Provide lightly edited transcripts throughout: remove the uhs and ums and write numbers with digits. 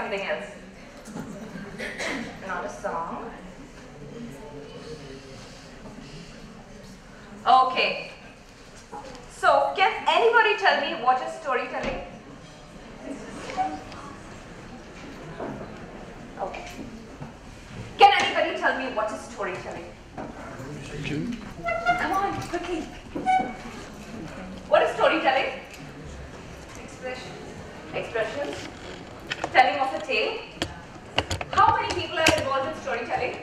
something else. Not a song. Okay. So, can anybody tell me what is storytelling? Okay. Can anybody tell me what is storytelling? Come on, quickly. What is storytelling? Expressions. Telling of a tale. How many people are involved in storytelling?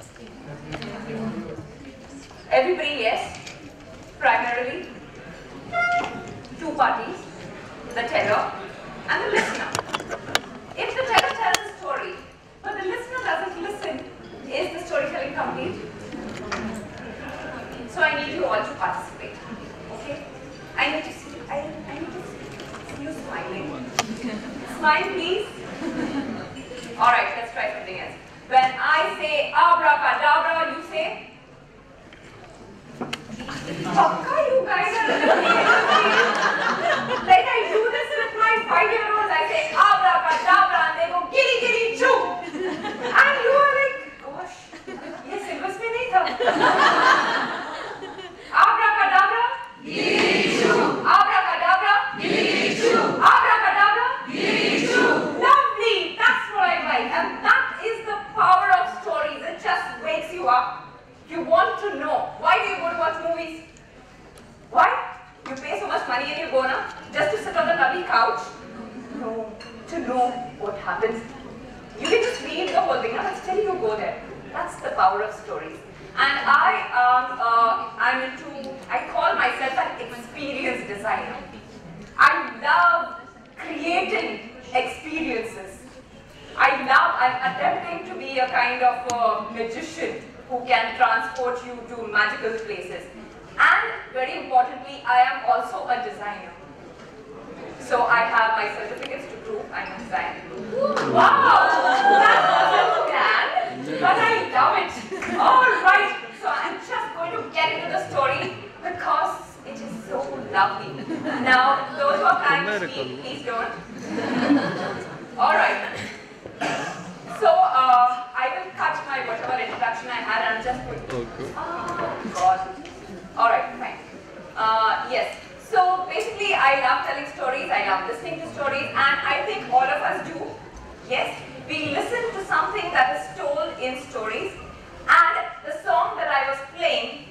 Everybody, yes. Primarily, two parties, the teller and the listener. If the teller tells a story, but the listener doesn't listen, is the storytelling complete? So I need you all to participate. Okay? I need to see you smiling. Smile, please. Alright, let's try something else. When I say abracadabra, you say? Pakka, you guys are like I do this with my 5-year-olds. I say abracadabra and they go gilly gilly choo. And you are like, gosh, ye syllabus mein nahi tha. Abracadabra, gilly choo. Abracadabra, gilly choo. Abracadabra, gilly choo. Lovely, that's what I like. And that is the power of stories. It just wakes you up. You want to know. Why do you go to watch movies? Why? You pay so much money and you go now just to sit on the lovely couch? No. To know what happens. You can just read the whole thing. Now, but still you go there. That's the power of stories. And I call myself an experience designer. I love creating experiences. I'm attempting to be a kind of a magician who can transport you to magical places. And very importantly, I am also a designer. So I have my certificates to prove I'm a designer. Wow! That wasn't planned, but I love it. Alright, so I'm just going to get into the story because it is so lovely. Now, those who are planning to speak, please don't. Alright. So, I will cut my whatever introduction I had and I'm just going to... Oh, God. Alright, fine. Yes. So, basically, I love telling stories, I love listening to stories, and I think all of us do. Yes, we listen to something that is told in stories, and the song that I was playing,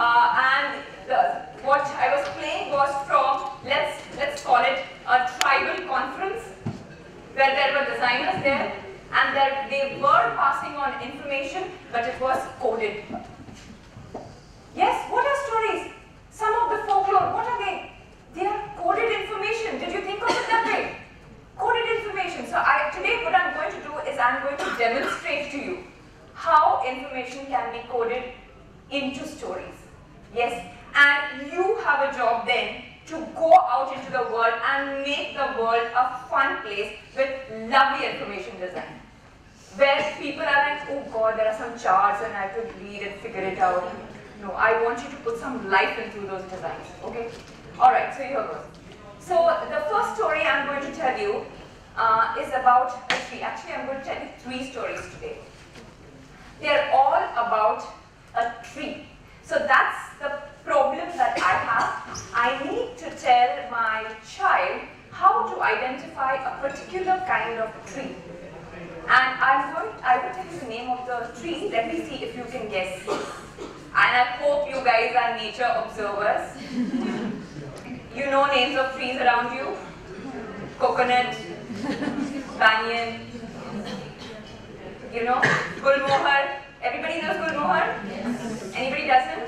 what I was playing was from, let's call it a tribal conference, where there were designers there, and they were passing on information, but it was coded. Yes, what are stories? Some of the folklore, what are they? They are coded information. Did you think of it that way? Coded information. So today what I'm going to do is I'm going to demonstrate to you how information can be coded into stories. Yes, and you have a job then to go out into the world and make the world a fun place with lovely information design. Where people are like, oh God, there are some charts and I have to read and figure it out. No, I want you to put some life into those designs, okay? Alright, so here goes. So the first story I'm going to tell you is about a tree. Actually, I'm going to tell you 3 stories today. They are all about a tree. So that's the problem that I have. I need to tell my child how to identify a particular kind of tree. And I will tell you the name of the tree. Let me see if you can guess. And I hope you guys are nature observers. You know names of trees around you? Coconut, banyan, you know, gulmohar. Everybody knows gulmohar? Yes. Anybody doesn't?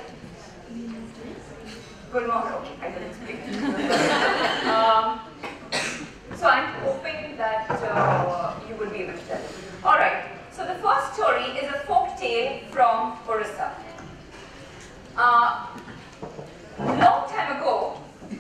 Gulmohar, okay, I will explain. So I'm hoping that you will be able to tell. Alright, so the first story is a folk tale from Orissa. Long time ago,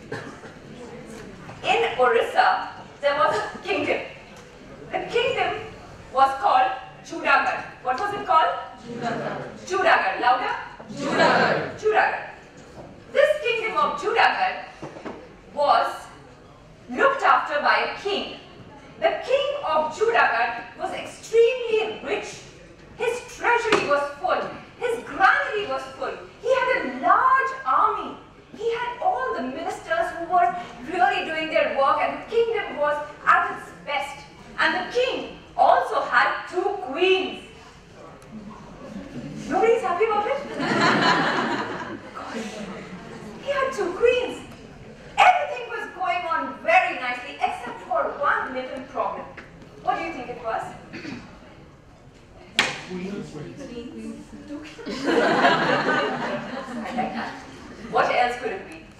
in Orissa, there was a kingdom. The kingdom was called Junagadh. What was it called? Junagadh. Junagadh. Louder? Junagadh. Junagadh. This kingdom of Junagadh was looked after by a king. The king of Judagat was extremely rich. His treasury was full. His granary was full. He had a large army. He had all the ministers who were really doing their work, and the kingdom was at its best. And the king also had 2 queens. Nobody's happy about it? He had 2 queens. Everything was going on very nicely except for one little problem. What do you think it was? I like that. What else could it be?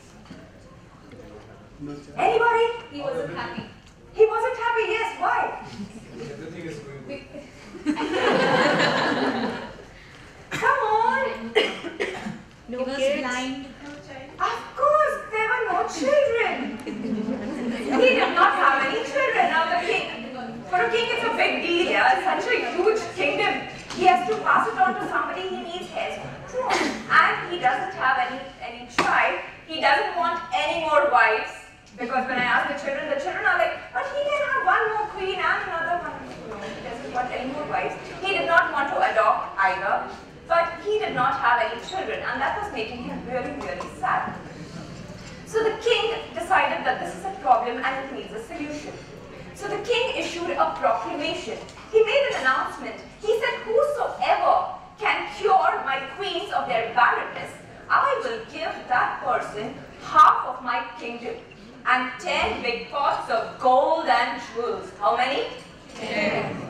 Anybody? He wasn't happy. He wasn't happy, yes. Why? Everything is going Come on. He was blind. Of course, there were no children. He did not have any children. Now the king, for a king it's a big deal, yeah? It's such a huge kingdom. He has to pass it on to somebody. He needs heirs. And he doesn't have any child. He doesn't want any more wives. Because when I ask the children are like, but he can have one more queen and another one. No, he doesn't want any more wives. He did not want to adopt either. But he did not have any children, and that was making him really, really sad. So the king decided that this is a problem and it needs a solution. So the king issued a proclamation. He made an announcement. He said, whosoever can cure my queens of their barrenness, I will give that person half of my kingdom and 10 big pots of gold and jewels. How many? 10.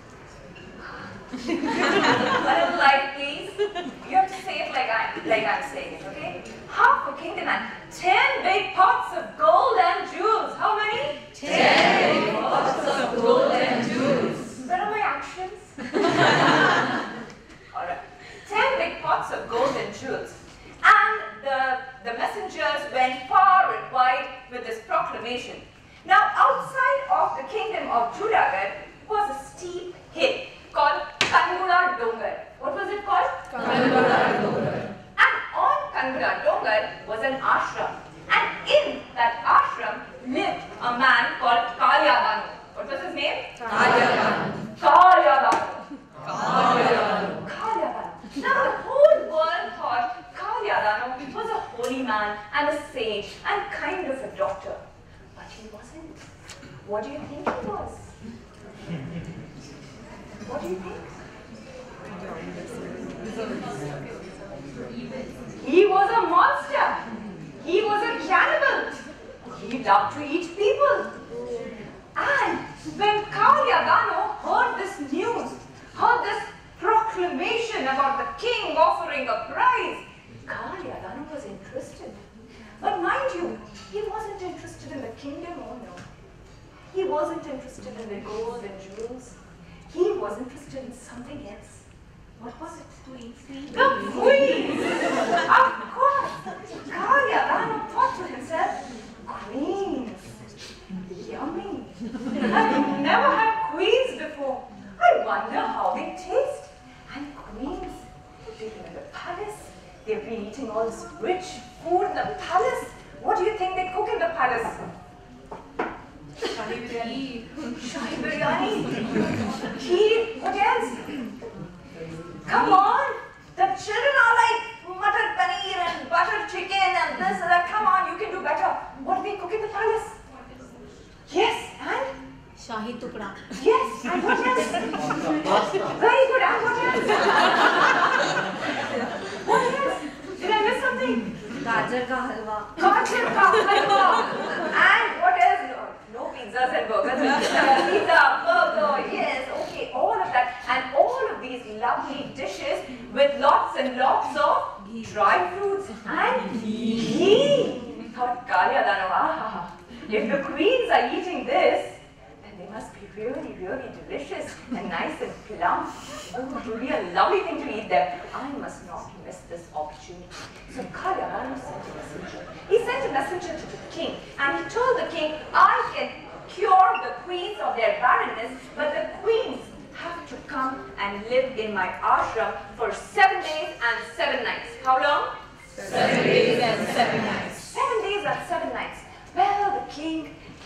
A little light, please. You have to say it like I'm saying it, okay? Half a kingdom and 10 big pots of gold and jewels. How many? 10 big pots of gold and jewels. Where are my actions? Alright. 10 big pots of gold and jewels. And the messengers went far and wide with this proclamation. Now, outside of the kingdom of Judagat was a steep hill called Kangura Dongar. What was it called? Kangura Dongar. And on Kangura Dongar was an ashram. And in that ashram lived a man called Kalyadanu. What was his name? Kalyadanu. Kalyadanu. Kalyadanu. Kalyadanu. Now the whole world thought Kalyadanu was a holy man and a sage and kind of a doctor. But he wasn't. What do you think he was? What do you think? He was a monster. He was a cannibal. He loved to eat people. And when Kalyadanu heard this news, heard this proclamation about the king offering a prize, Kalyadanu was interested. But mind you, he wasn't interested in the kingdom, oh no. He wasn't interested in the gold and jewels. He was interested in something else. What was it? Queens. The queens! Of course! Kalyadanu thought to himself, queens. Yummy. I've never had queens before. I wonder how they taste. And queens, they've been in the palace. They've been eating all this rich food in the palace. What do you think they cook in the palace? Shahi biryani. Shahi biryani. Kheer. What else? Come on. The children are like matar paneer and butter chicken and this and that. Come on, you can do better. What do they cook in the palace? Yes, and? Shahi tukda. Yes, and what else? Very good, and what else? What else? Did I miss something? Gajar ka halwa. Gajar ka halwa. And what else? No pizzas and burgers. Pizza, burger, yes, okay, all of that. And all of these lovely dishes with lots and lots of dry fruits and ghee. Thought Kalyadanu, if the queens are eating this, then they must be really, really delicious and nice and plump. Oh, it would be a lovely thing to eat them. I must not miss this opportunity. So Kalyadanu sent a messenger. He sent a messenger to the king, and he told the king, I can cure the queens of their barrenness, but the queens have to come and live in my ashram for 7 days and 7 nights. How long? 7 days and 7 nights. 7 days and 7 nights. Well, the king,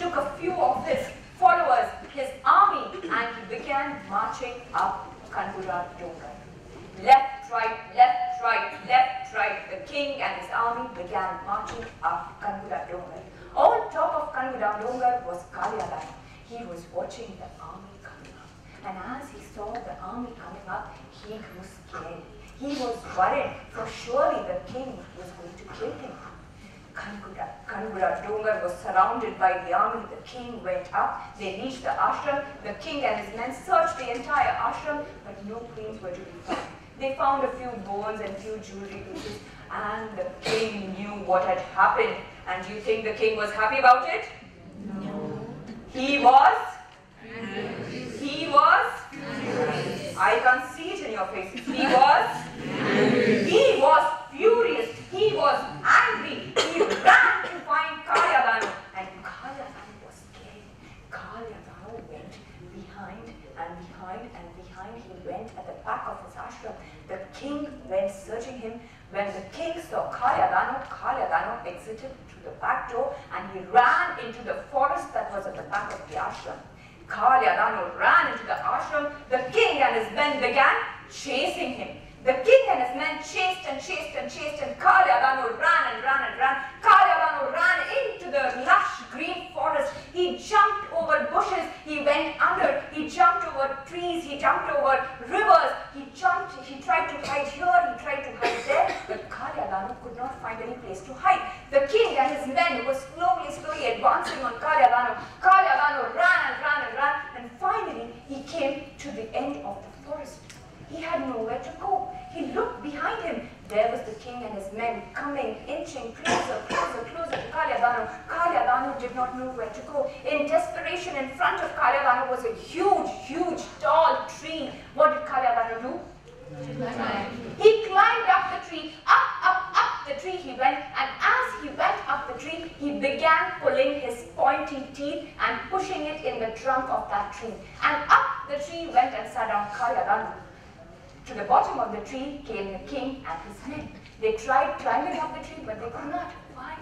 took a few of his followers, his army, and he began marching up Kanhura Dongar. Left, right, left, right, left, right. The king and his army began marching up Kanhura Dongar. On top of Kanhura Dongar was Kalyadana. He was watching the army coming up. And as he saw the army coming up, he grew scared. He was worried, for surely the king was going to kill him. Kanhura Dongar was surrounded by the army. The king went up. They reached the ashram. The king and his men searched the entire ashram, but no queens were to be found. They found a few bones and few jewelry pieces, and the king knew what had happened. And do you think the king was happy about it? No. He was? He was? I can't see it in your face. He was? He was furious. He was angry. He ran to find Kalyadanu, and Kalyadanu was scared. Kalyadanu went behind and behind and behind. He went at the back of his ashram. The king went searching him. When the king saw Kalyadanu, Kalyadanu exited through the back door and he ran into the forest that was at the back of the ashram. Kalyadanu ran into the ashram. The king and his men began chasing him. The king and his men chased and chased and chased, and Kalyadanu ran and ran and ran. Kalyadanu ran into the lush green forest. He jumped over bushes. He went under. He jumped over trees. He jumped over rivers. He tried to hide here. He tried to hide there. But Kalyadanu could not find any place to hide. The king and his men were slowly advancing on Kalyadanu. Kalyadanu ran and ran and ran. And finally, he came to the end of the forest. He had nowhere to go. He looked behind him. There was the king and his men coming, inching closer to Kalyadanu. Kalyadanu did not know where to go. In desperation, in front of Kalyadanu was a huge, tall tree. What did Kalyadanu do? He climbed up the tree. Up the tree he went. And as he went up the tree, he began pulling his pointy teeth and pushing it in the trunk of that tree. And up the tree went and sat down Kalyadanu. To the bottom of the tree came the king and his men. They tried climbing up the tree, but they could not. Why?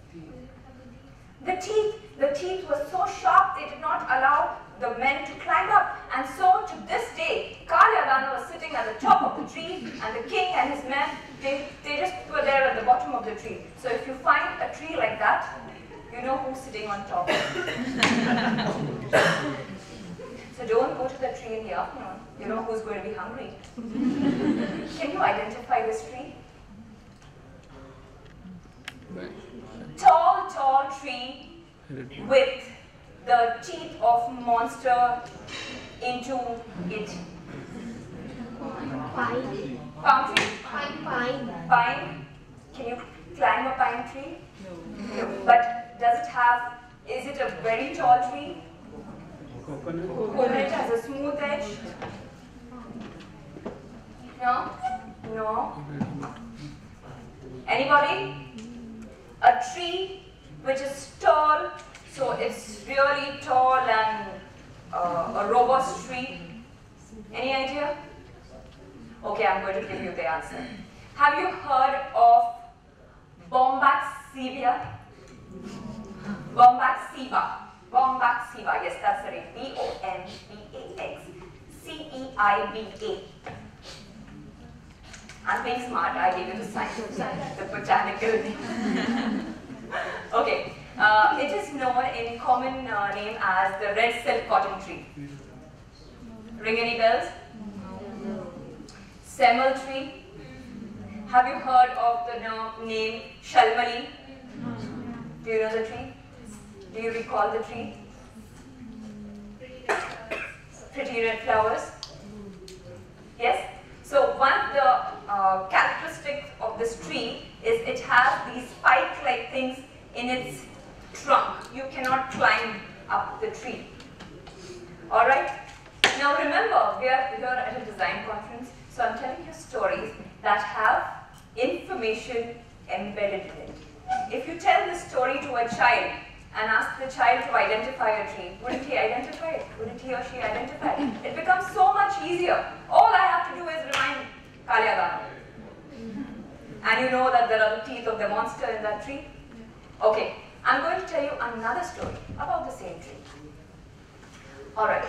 The teeth were so sharp they did not allow the men to climb up. And so to this day, Kalyadanu was sitting at the top of the tree, and the king and his men, they just were there at the bottom of the tree. So if you find a tree like that, you know who's sitting on top. So don't go to the tree in the afternoon. You know who's going to be hungry. Can you identify this tree? Tall tree with the teeth of monster into it. Pine. Palm tree? Pine. Pine? Can you climb a pine tree? No. But does it have, is it a very tall tree? Coconut has a smooth edge? No? No? Anybody? A tree which is tall, so it's really tall and a robust tree. Any idea? Okay, I'm going to give you the answer. Have you heard of Bombax Bombax Bombax, yes, that's the name. B-O-M-B-A-X-C-E-I-B-A. I'm being smart, I gave you the science, the botanical name. Okay, it is known in common name as the red silk cotton tree. Ring any bells? Semel tree. Have you heard of the name Shalmali? Do you know the tree? Do you recall the tree? Pretty red flowers. Yes? So one of the characteristics of this tree is it has these spike-like things in its trunk. You cannot climb up the tree. Alright? Now remember, we are here at a design conference, so I'm telling you stories that have information embedded in it. If you tell this story to a child and ask the child to identify a tree, wouldn't he identify it? Wouldn't he or she identify it? It becomes so much easier. All I have to do is remind Kalyadanu. And you know that there are the teeth of the monster in that tree? Okay, I'm going to tell you another story about the same tree. Alright.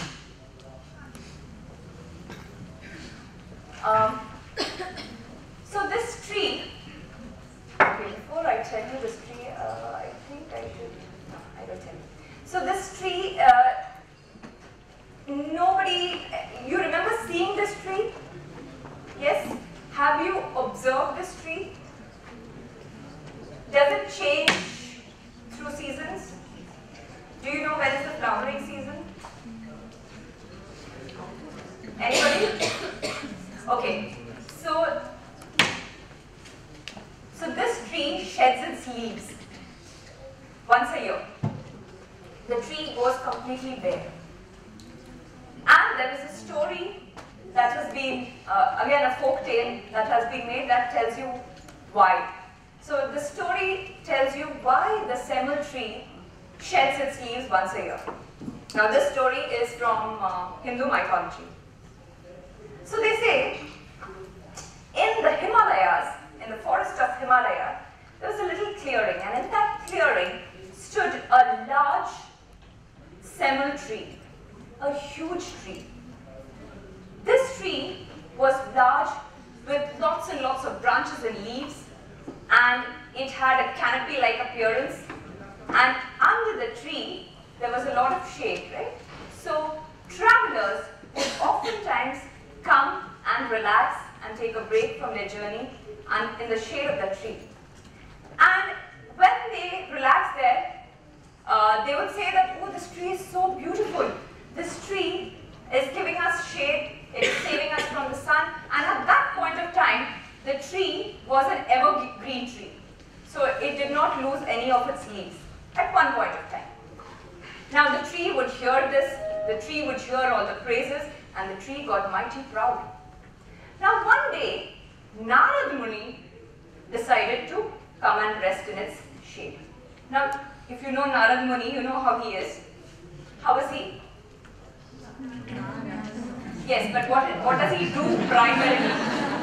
So this tree, okay, before I tell you this tree, I think I should, no, I will tell you. So this tree, you remember seeing this tree? Yes? Have you observed this tree? Does it change through seasons? Do you know when is the flowering season? Anybody? Okay. So this tree sheds its leaves once a year. The tree goes completely bare. And there is a story that has been, again a folk tale that has been made that tells you why. So the story tells you why the semel tree sheds its leaves once a year. Now this story is from Hindu mythology. So they say, in the Himalayas, in the forest of Himalaya, there was a little clearing, and in that clearing stood a large semel tree, a huge tree. This tree was large with lots and lots of branches and leaves, and it had a canopy-like appearance, and under the tree there was a lot of shade, right? So travelers would oftentimes come and relax and take a break from their journey and in the shade of the tree. And when they relax there, they would say that, oh, this tree is so beautiful. This tree is giving us shade, it is saving us from the sun, and at that point of time, the tree was an evergreen tree. So it did not lose any of its leaves at one point of time. Now the tree would hear this, the tree would hear all the praises, and the tree got mighty proud. Now one day, Narad Muni decided to come and rest in its shade. Now, if you know Narad Muni, you know how he is. How is he? Yes, but what does he do primarily?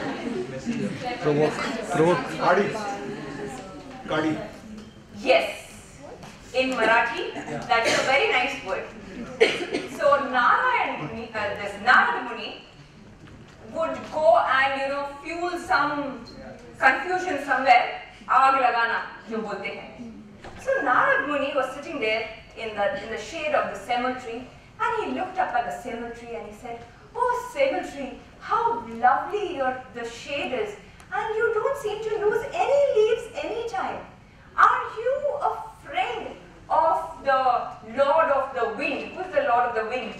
Provoke. Kadi. Yes. In Marathi, that is a very nice word. So this Narad Muni would go and fuel some confusion somewhere. Aag lagana, jo bolte hain. So Narad Muni was sitting there in the shade of the semel tree, and he looked up at the semel tree and he said, "Oh, semel tree, how lovely the shade is, and you don't seem to lose any leaves any time. Are you a friend of the Lord of the Wind?" Who's the Lord of the Wind?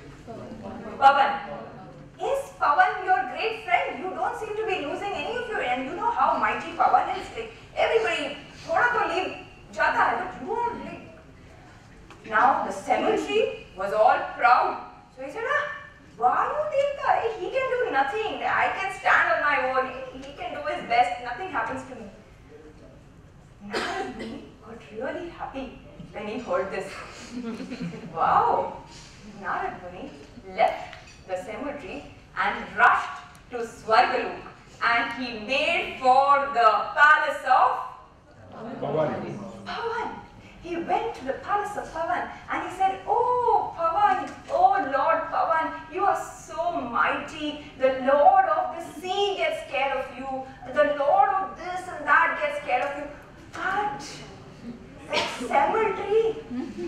Pavan. Is Pavan your great friend? You don't seem to be losing any of your, and you know how mighty Pavan is. Like everybody, thoda to leave jata hai, but you are like. Now the semel tree was all proud. So he said, why you think that? He can do nothing. I can stand on my own. He can do his best. Nothing happens to me. Narad Muni got really happy when he heard this. He said, wow. Narad Muni left the semel tree and rushed to Swargalok, and he made for the palace of Pavan. He went to the palace of Pavan and he said, "Oh Pavan, oh Lord Pavan, you are so mighty. The Lord of the sea gets care of you. The Lord of this and that gets care of you. But that semel tree,"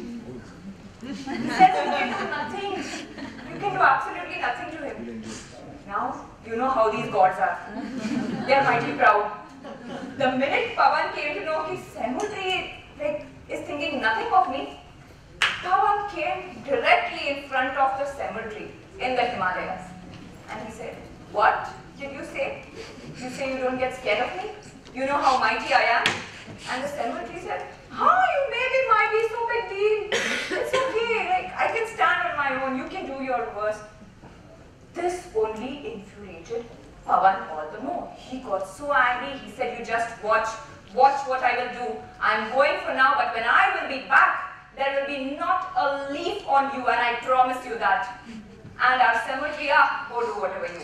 he says, "you can do nothing. You can do absolutely nothing to him." Now, you know how these gods are. They are mighty proud. The minute Pavan came to know his semel tree is thinking nothing of me, Pavan came directly in front of the semel tree in the Himalayas. And he said, "What did you say? You say you don't get scared of me? You know how mighty I am?" And the semel tree said, "You may be mighty, so big deal. It's okay, I can stand on my own, you can do your worst." This only infuriated Pavan all the more. He got so angry, he said, "You just watch what I will do. I'm going for now, but when I will be back, there will be not a leaf on you, and I promise you that." And our semel tree, go do whatever you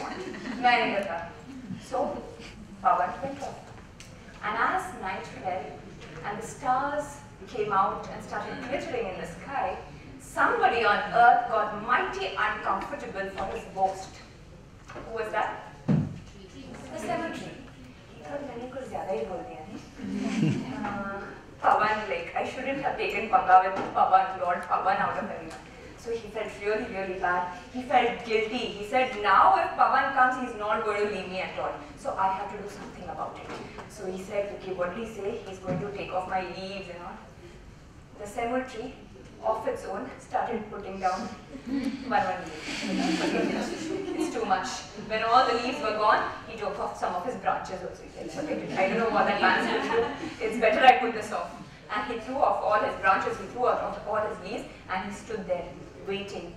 want. So Pavan went off. And as night fell, and the stars came out and started glittering in the sky, somebody on earth got mighty uncomfortable for his boast. Who was that? The cemetery. He thought, मैंने कुछ ज़्यादा ही बोल दिया नहीं? Pawan, like, I shouldn't have taken Panga with Pawan, Lord Pawan out of everyone. So he felt really, really bad. He felt guilty. He said, now if Pawan comes, he's not going to leave me at all. So I have to do something about it. So he said, okay, what did he say? He's going to take off my leaves and all. The cemetery, of its own, started putting down one leaf. It's too much. When all the leaves were gone, he took off some of his branches also. He said, I don't know what that man's going to do. It's better I put this off. And he threw off all his branches, he threw off all his leaves, and he stood there, waiting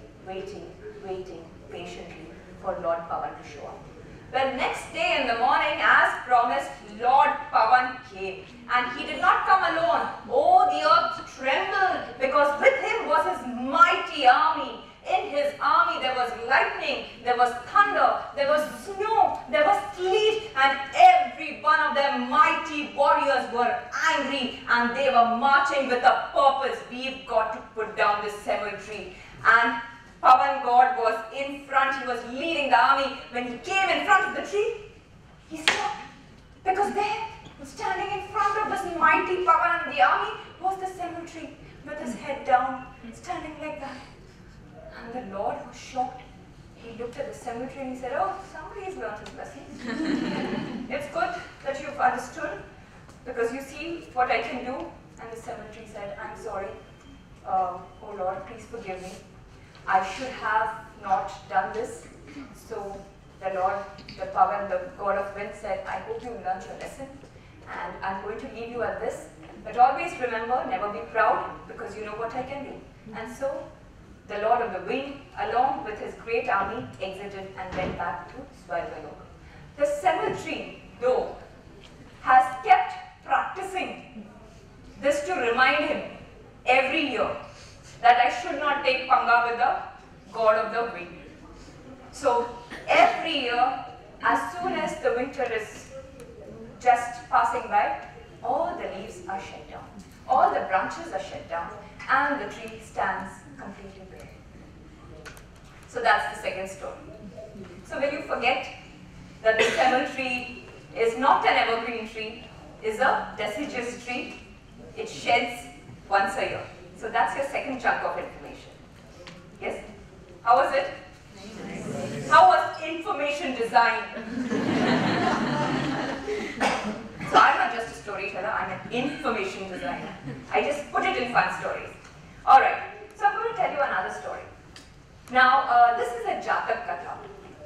patiently for Lord Pawan to show up. Well, next day in the morning, as promised, Lord Pawan came. And he did not come alone. Oh, the earth trembled, because with him was his mighty army. In his army there was lightning, there was thunder, there was snow, there was sleet, and every one of them mighty warriors were angry, and they were marching with a purpose. We've got to put down this cemetery. And Pawan God was in front, he was leading the army. When he came in front of the tree, he stopped, because there, standing in front of this mighty Pawan and the army, was the cemetery with his head down, standing like that. And the Lord was shocked. He looked at the cemetery and he said, oh, somebody's learned his lesson. It's good that you've understood, because you see what I can do. And the cemetery said, I'm sorry. Oh Lord, please forgive me. I should have not done this. So the Lord, the Pawan, the God of wind said, I hope you learned your lesson, and I'm going to leave you at this. But always remember, never be proud, because you know what I can do. And so the Lord of the Wind, along with his great army, exited and went back to Swargalok. The cemetery, though, has kept practicing this to remind him every year that I should not take Panga with the God of the Wind. So every year, as soon as the winter is just passing by, all the leaves are shed down, all the branches are shed down, and the tree stands completely bare. So that's the second story. So will you forget that the cemetery is not an evergreen tree, is a deciduous tree. It sheds once a year. So that's your second chunk of information. Yes? How was it? Nice. How was information design? So I'm not just a storyteller, I'm an information designer. I just put it in fun stories. Alright, so I'm going to tell you another story. Now, this is a Jatak Katha.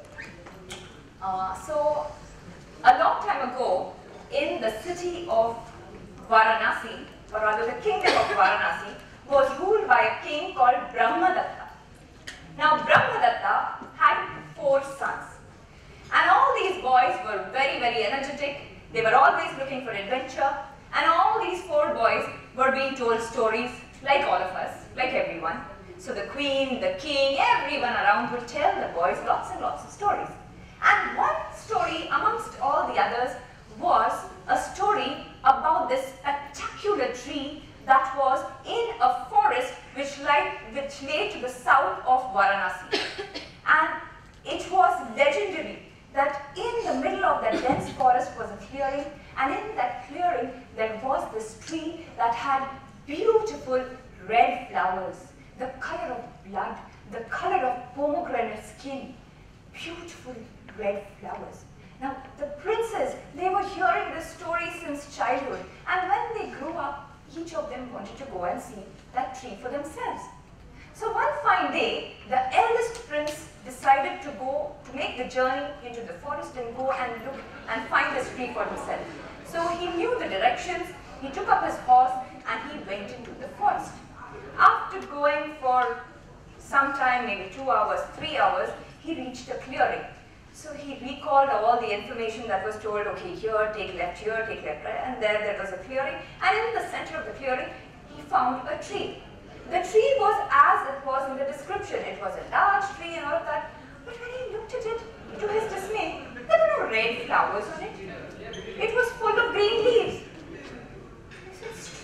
So, a long time ago, in the city of Varanasi, or rather the kingdom of Varanasi, was ruled by a king called Brahmadatta. Now, Brahmadatta had 4 sons. And all these boys were very, very energetic. They were always looking for adventure. And all these 4 boys were being told stories, like all of us, like everyone. So the queen, the king, everyone around would tell the boys lots and lots of stories. And one story amongst all the others was a story about this spectacular tree that was in a forest which lay to the south of Varanasi. And it was legendary that in the middle of that dense forest was a clearing, and in that clearing there was this tree that had beautiful red flowers, the color of blood, the color of pomegranate skin, beautiful red flowers. Now, the princes, they were hearing this story since childhood, and when they grew up, each of them wanted to go and see that tree for themselves. So one fine day, the eldest prince decided to go to make the journey into the forest and go and look and find this tree for himself. So he knew the directions, he took up his horse and he went into the forest. After going for some time, maybe 2 hours, 3 hours, he reached a clearing. So he recalled all the information that was told, okay, here, take left, right, and there was a clearing. And in the center of the clearing, he found a tree. The tree was as it was in the description. It was a large tree and all of that. But when he looked at it, to his dismay, there were no red flowers on it. It was full of green leaves. He said,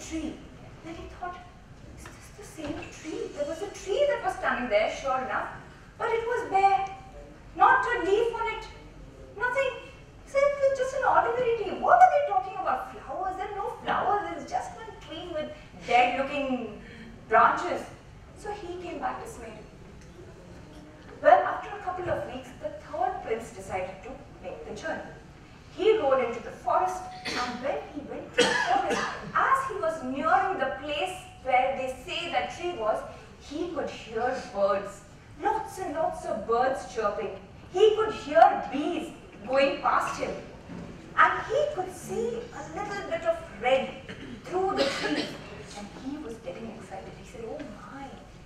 tree. Then he thought, is this the same tree? There was a tree that was standing there, sure enough, but it was bare. Not a leaf on it. Nothing. He said, it's just an ordinary tree. What are they talking about? Flowers? There are no flowers. It's just one tree with dead-looking branches. So he came back dismayed. Well, after a couple of weeks, the third prince decided to make the journey. He rode into the forest, and when he went to the forest, as he was nearing the place where they say that tree was, he could hear birds. Lots and lots of birds chirping. He could hear bees going past him. And he could see a little bit of red through the tree. And he was getting excited. He said, oh my,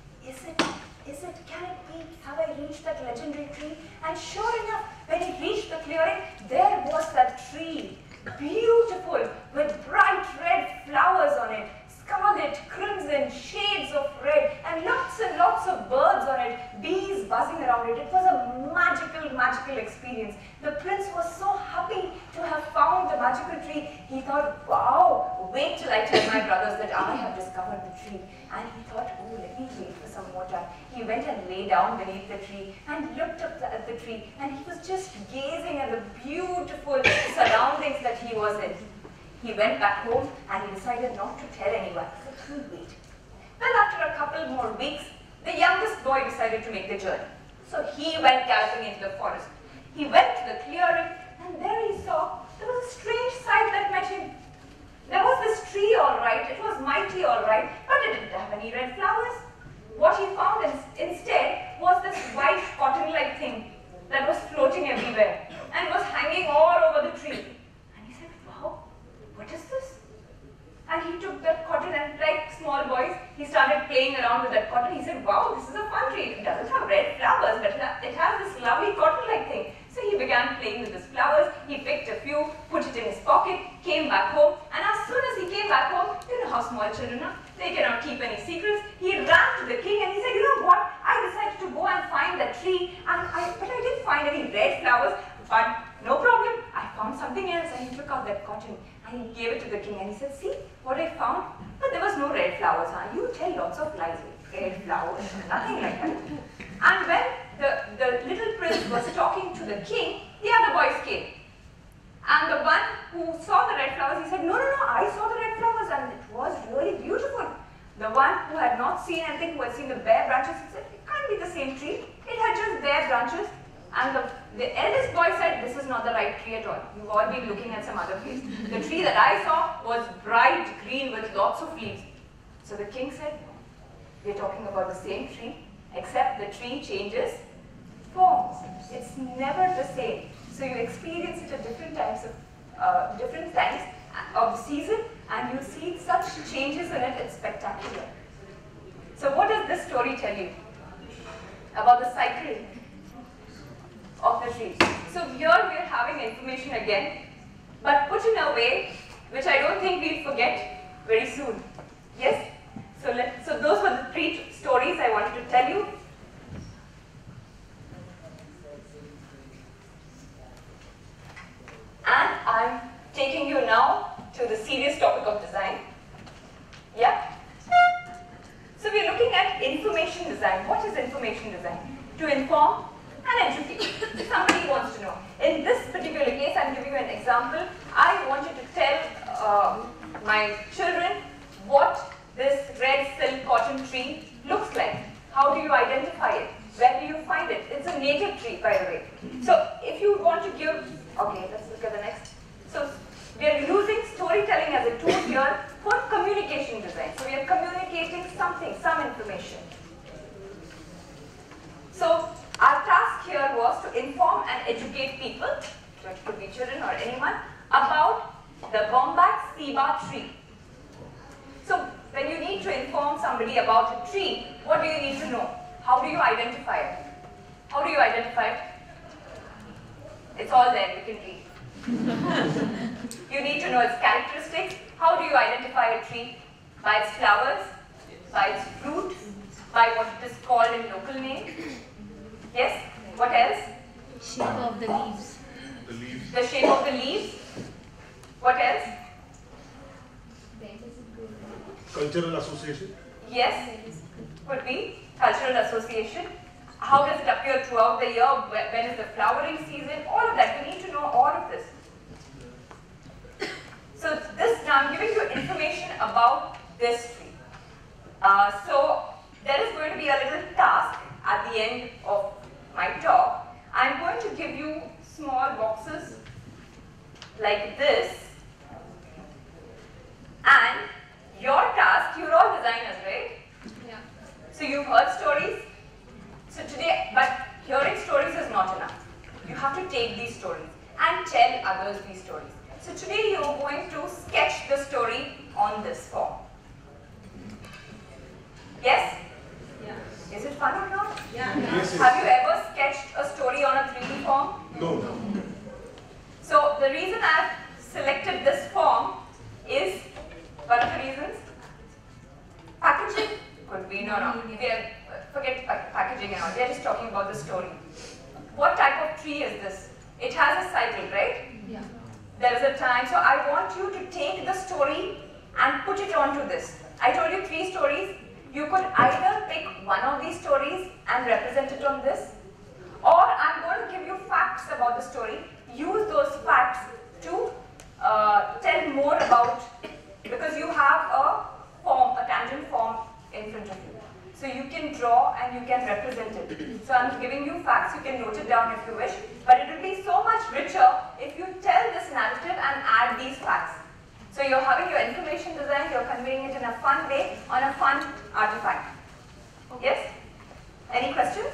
can it be? Have I reached that legendary tree? And sure enough, when he reached the clearing, there was that tree. Beautiful, with bright red flowers on it. Scarlet, crimson, shades of red, and lots of birds on it, bees buzzing around it. It was a magical experience. The prince was so happy to have found the magical tree. He thought, wow, wait till I tell my brothers that I have discovered the tree. And he thought, oh, let me wait for some more time. He went and lay down beneath the tree and looked up at the tree, and he was just gazing at the beautiful surroundings that he was in. He went back home and he decided not to tell anyone. He said, he'll wait. Well, after a couple more weeks, the youngest boy decided to make the journey. So he went galloping into the forest. He went to the clearing, and there he saw there was a strange sight that met him. There was this tree all right, it was mighty all right, but it didn't have any red flowers. What he found instead was this white cotton-like thing that was floating everywhere and was hanging all over the tree. And he said, wow, what is this? And he took that cotton and, like small boys, he started playing around with that cotton. He said, wow, this is a fun tree. It doesn't have red flowers, but it has this lovely cotton-like thing. So he began playing with his flowers. He picked a few, put it in his pocket, came back home. And as soon as he came back home, you know how small children are. They cannot keep any secrets. He ran to the king and he said, you know what? I decided to go and find that tree, but I didn't find any red flowers. But no problem, I found something else. And he took out that cotton and he gave it to the king and he said, see what I found? But there was no red flowers. Huh? You tell lots of lies. Red flowers, nothing like that. And when the little prince was talking to the king, the other boys came. And the one who saw the red flowers, he said, no, I saw the red flowers and it was really beautiful. The one who had not seen anything, who had seen the bare branches, he said, it can't be the same tree. It had just bare branches. And the eldest boy said, this is not the right tree at all. You've all been looking at some other place. The tree that I saw was bright green with lots of leaves. So the king said, no, we're talking about the same tree, except the tree changes forms. It's never the same. So you experience it at different times of the season, and you see such changes in it, it's spectacular. So what does this story tell you about the cycle of the trees? So here we are having information again, but put in a way which I don't think we'll forget very soon. Yes? So those were the 3 stories I wanted to tell you. And I'm taking you now to the serious topic of design. Yeah? So we're looking at information design. What is information design? To inform and educate. If somebody wants to know. In this particular case, I'm giving you an example. I wanted to tell my children what this red silk cotton tree looks like. How do you identify it? Where do you find it? It's a native tree, by the way. So if you want to give, okay, let's look at the next. So we are using storytelling as a tool here for communication design. So we are communicating something, some information. So our task here was to inform and educate people, which could be children or anyone, about the Bombax ceiba tree. So when you need to inform somebody about a tree, what do you need to know? How do you identify it? How do you identify it? It's all there, you can read. You need to know its characteristics. How do you identify a tree? By its flowers, by its fruit, by what it is called in local name. Yes? What else? Shape of the leaves. The leaves. The shape of the leaves. What else? Cultural association? Yes, could be cultural association. How does it appear throughout the year? When is the flowering season? All of that. We need to know all of this. So this now I'm giving you information about this tree. So there is going to be a little task at the end of my talk. I'm going to give you small boxes like this. And your task, you're all designers, right? Yeah. So you've heard stories. So today, but hearing stories is not enough. You have to take these stories and tell others these stories. So today you're going to sketch the story on this form. Yes? Yeah. Is it fun or not? Yeah. Yes, Have you ever sketched a story on a 3D form? No. So the reason I've selected this form is one of the reasons. Packaging could be, no. Forget packaging and all. They're just talking about the story. What type of tree is this? It has a cycle, right? Yeah. There is a time. So I want you to take the story and put it onto this. I told you 3 stories. You could either pick one of these stories and represent it on this, or I'm going to give you facts about the story. Use those facts to tell more about, because you have a form, a tangent form in front of you. So you can draw and you can represent it. So I'm giving you facts, you can note it down if you wish, but it will be so much richer if you tell this narrative and add these facts. So you're having your information design, you're conveying it in a fun way on a fun artifact. Yes? Any questions?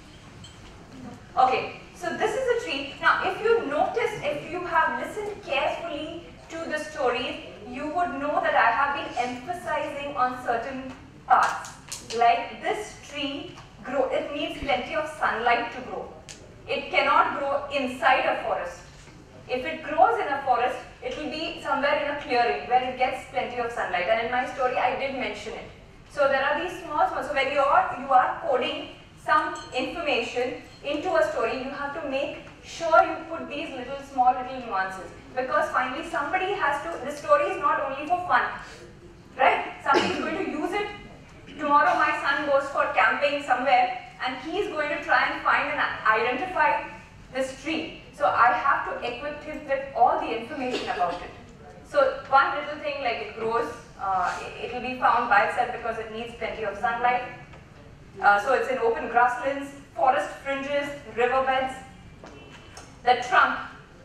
Okay, so this is a tree. Now if you notice, if you have listened carefully to the stories, you would know that I have been emphasizing on certain parts. Like this tree, it needs plenty of sunlight to grow. It cannot grow inside a forest. If it grows in a forest, it will be somewhere in a clearing where it gets plenty of sunlight. And in my story, I did mention it. So there are these small. So when you are coding some information into a story, you have to make sure you put these small little nuances. Because finally somebody has to, the story is not only for fun, right? Somebody is going to use it. Tomorrow my son goes for camping somewhere and he is going to try and find and identify this tree. So I have to equip him with all the information about it. So one little thing, like it grows, it will be found by itself because it needs plenty of sunlight. So it's in open grasslands, forest fringes, riverbeds. The trunk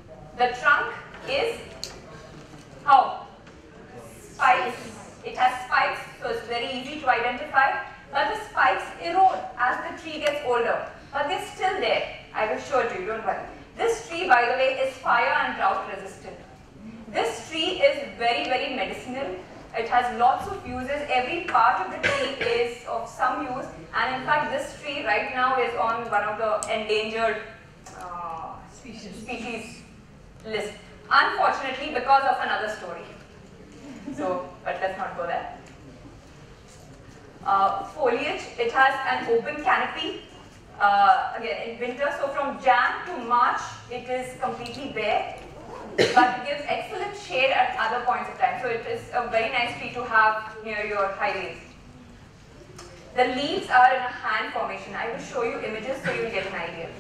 is how? Spikes. It has spikes, so it's very easy to identify. But the spikes erode as the tree gets older. But they're still there. I will show it to you, don't worry. This tree, by the way, is fire and drought resistant. This tree is very, very medicinal. It has lots of uses. Every part of the tree is of some use. And in fact, this tree right now is on one of the endangered species list. Unfortunately, because of another story. So, but let's not go there. Foliage, it has an open canopy. Again, in winter, so from Jan to March, it is completely bare, but it gives excellent shade at other points of time. So it is a very nice tree to have near your highways. The leaves are in a hand formation. I will show you images so you will get an idea.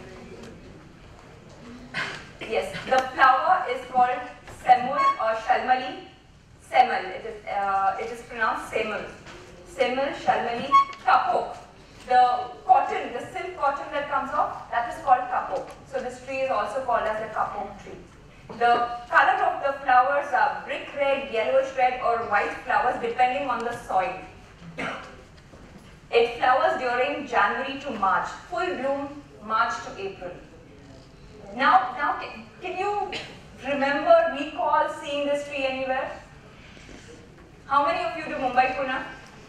Yes, the flower is called semul or shalmali. Semel, it is pronounced semul. Semul, shalmali, kapok. The cotton, the silk cotton that comes off, that is called kapok. So this tree is also called as the kapok tree. The color of the flowers are brick red, yellowish red or white flowers depending on the soil. It flowers during January to March, full bloom March to April. Now can you remember, recall seeing this tree anywhere? How many of you do Mumbai, Pune?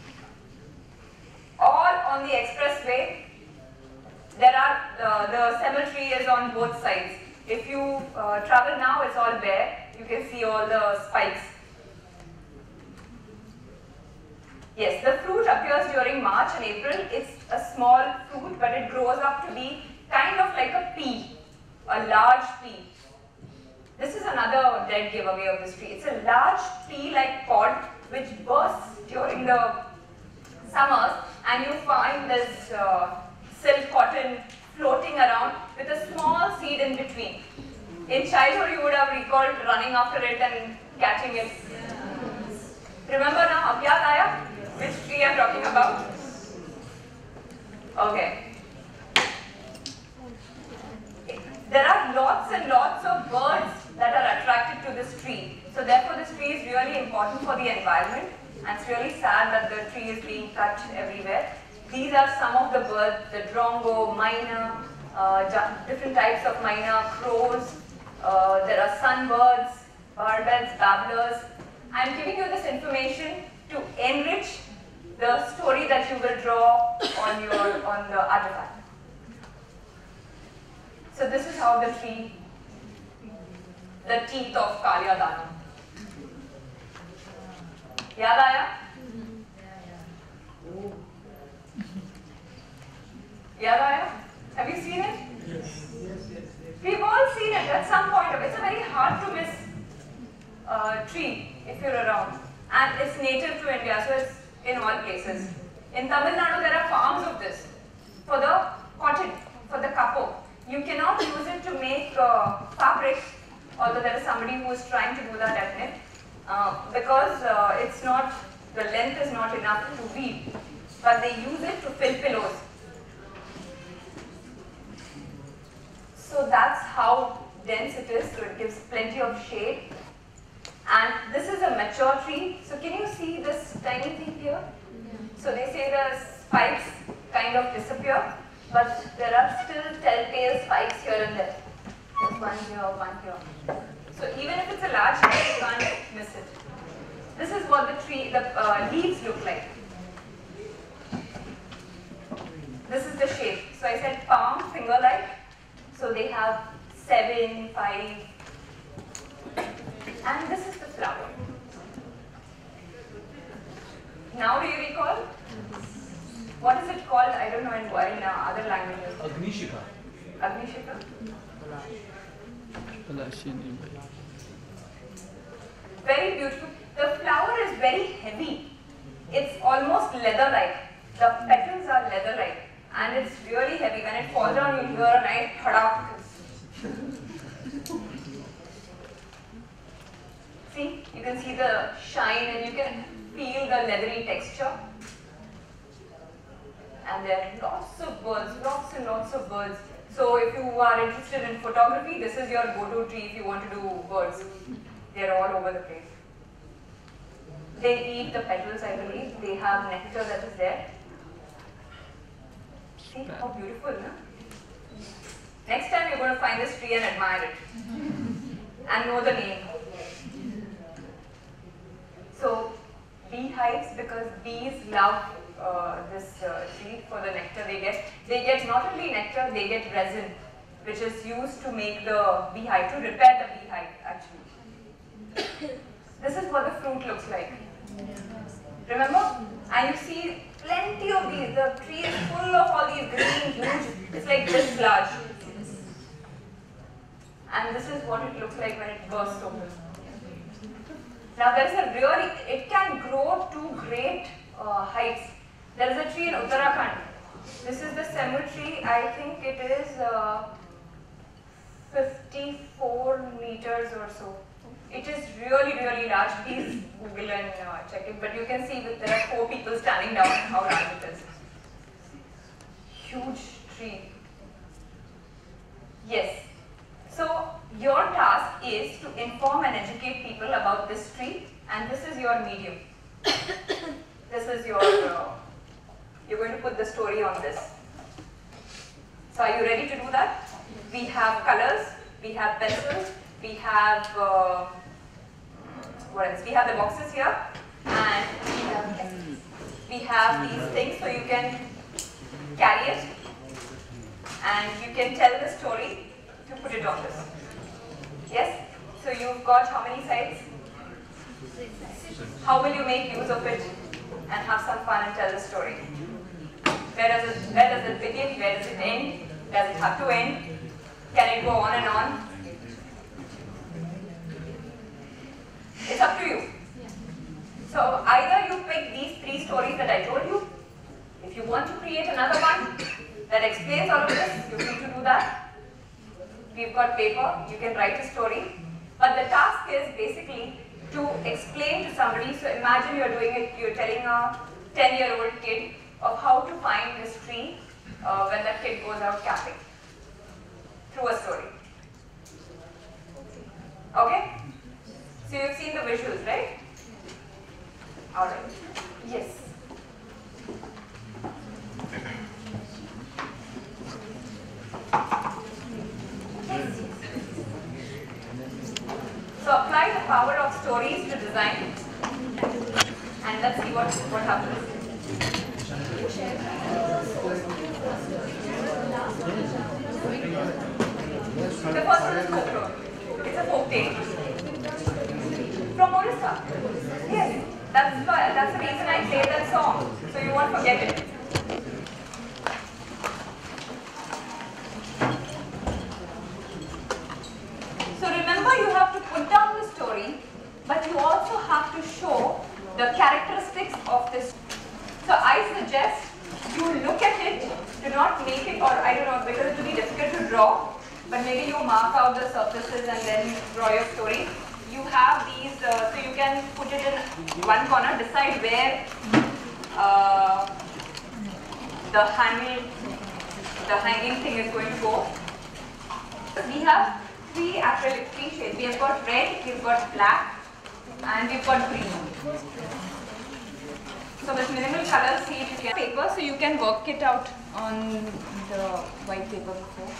All on the expressway. There are, the cemetery is on both sides. If you travel now, it's all bare. You can see all the spikes. Yes, the fruit appears during March and April. It's a small fruit, but it grows up to be kind of like a pea, a large pea. This is another dead giveaway of this tree. It's a large pea-like pod which bursts during the summers, and you find this silk cotton floating around with a small seed in between. In childhood, you would have recalled running after it and catching it. Remember now, ab yaad aaya? Which tree I'm talking about? Okay. There are lots and lots of birds that are attracted to this tree. So therefore, this tree is really important for the environment, and it's really sad that the tree is being cut everywhere. These are some of the birds: the drongo, myna, different types of myna, crows. There are sunbirds, barbels, babblers. I'm giving you this information to enrich the story that you will draw on the artifact. So this is how the tree, the teeth of Kalyadana. Yaad aaya? Yaad aaya? Have you seen it? Yes. We've all seen it at some point of it. It's a very hard to miss tree if you're around. And it's native to India, so it's in all places. In Tamil Nadu, there are farms of this for the cotton, for the kapo. You cannot use it to make fabric, although there is somebody who is trying to do that at NIP, because it's not, the length is not enough to weave, but they use it to fill pillows. So that's how dense it is, so it gives plenty of shade. And this is a mature tree. So can you see this tiny thing here? So they say the spikes kind of disappear, but there are still telltale spikes here and there. There's one here, one here. So even if it's a large tree, you can't miss it. This is what the tree, the leaves look like. This is the shape. So I said palm, finger-like. So they have 7, 5, and this is the flower. Now do you recall? What is it called? I don't know in other languages. Agnishika. Agnishika? Very beautiful. The flower is very heavy. It's almost leather-like. The petals are leather-like. And it's really heavy. When it falls down, you hear a nice thadak. See, you can see the shine and you can feel the leathery texture. And there are lots of birds, lots and lots of birds. So if you are interested in photography, this is your go-to tree if you want to do birds. They're all over the place. They eat the petals, I believe. They have nectar that is there. See how beautiful, no? Next time you're going to find this tree and admire it. And know the name. So, beehives, because bees love this tree for the nectar they get. They get not only nectar, they get resin, which is used to make the beehive, to repair the beehive actually. This is what the fruit looks like. Remember? And you see plenty of these. The tree is full of all these green, huge, it's like this large. And this is what it looks like when it bursts open. Now there is a really, it can grow to great heights. There is a tree in Uttarakhand. This is the cemetery. I think it is 54 meters or so. It is really, really large. Please Google and check it. But you can see that there are 4 people standing down and how large it is. Huge tree. Yes. So your task is to inform and educate people about this tree, and this is your medium. This is your, you're going to put the story on this. So are you ready to do that? We have colors, we have pencils, we have, what else? We have the boxes here, and we have these things so you can carry it, and you can tell the story to put it on this. Yes? So you've got how many sides? How will you make use of it and have some fun and tell the story? Where does it begin? Where does it end? Does it have to end? Can it go on and on? It's up to you. So either you pick these 3 stories that I told you. If you want to create another one that explains all of this, you're free to do that. We've got paper, you can write a story. But the task is basically to explain to somebody. So imagine you're doing it, you're telling a 10-year-old kid of how to find this tree when that kid goes out camping through a story. Okay? So you've seen the visuals, right? Alright. Yes. So apply the power of stories to design, and let's see what happens. The first one is folklore. It's a folk tale from Orissa. Yes, that's the reason I played that song, so you won't forget it. So remember, you have to put down the story, but you also have to show the characteristics of this. So I suggest you look at it, do not make it, or I don't know, because it will be difficult to draw, but maybe you mark out the surfaces and then draw your story. You have these, so you can put it in one corner, decide where the hanging thing is going to go. We have 3 acrylic shades. We have got red, we've got black, and we've got green. So with minimal color sheet, you can paper, so you can work it out on the white paper before.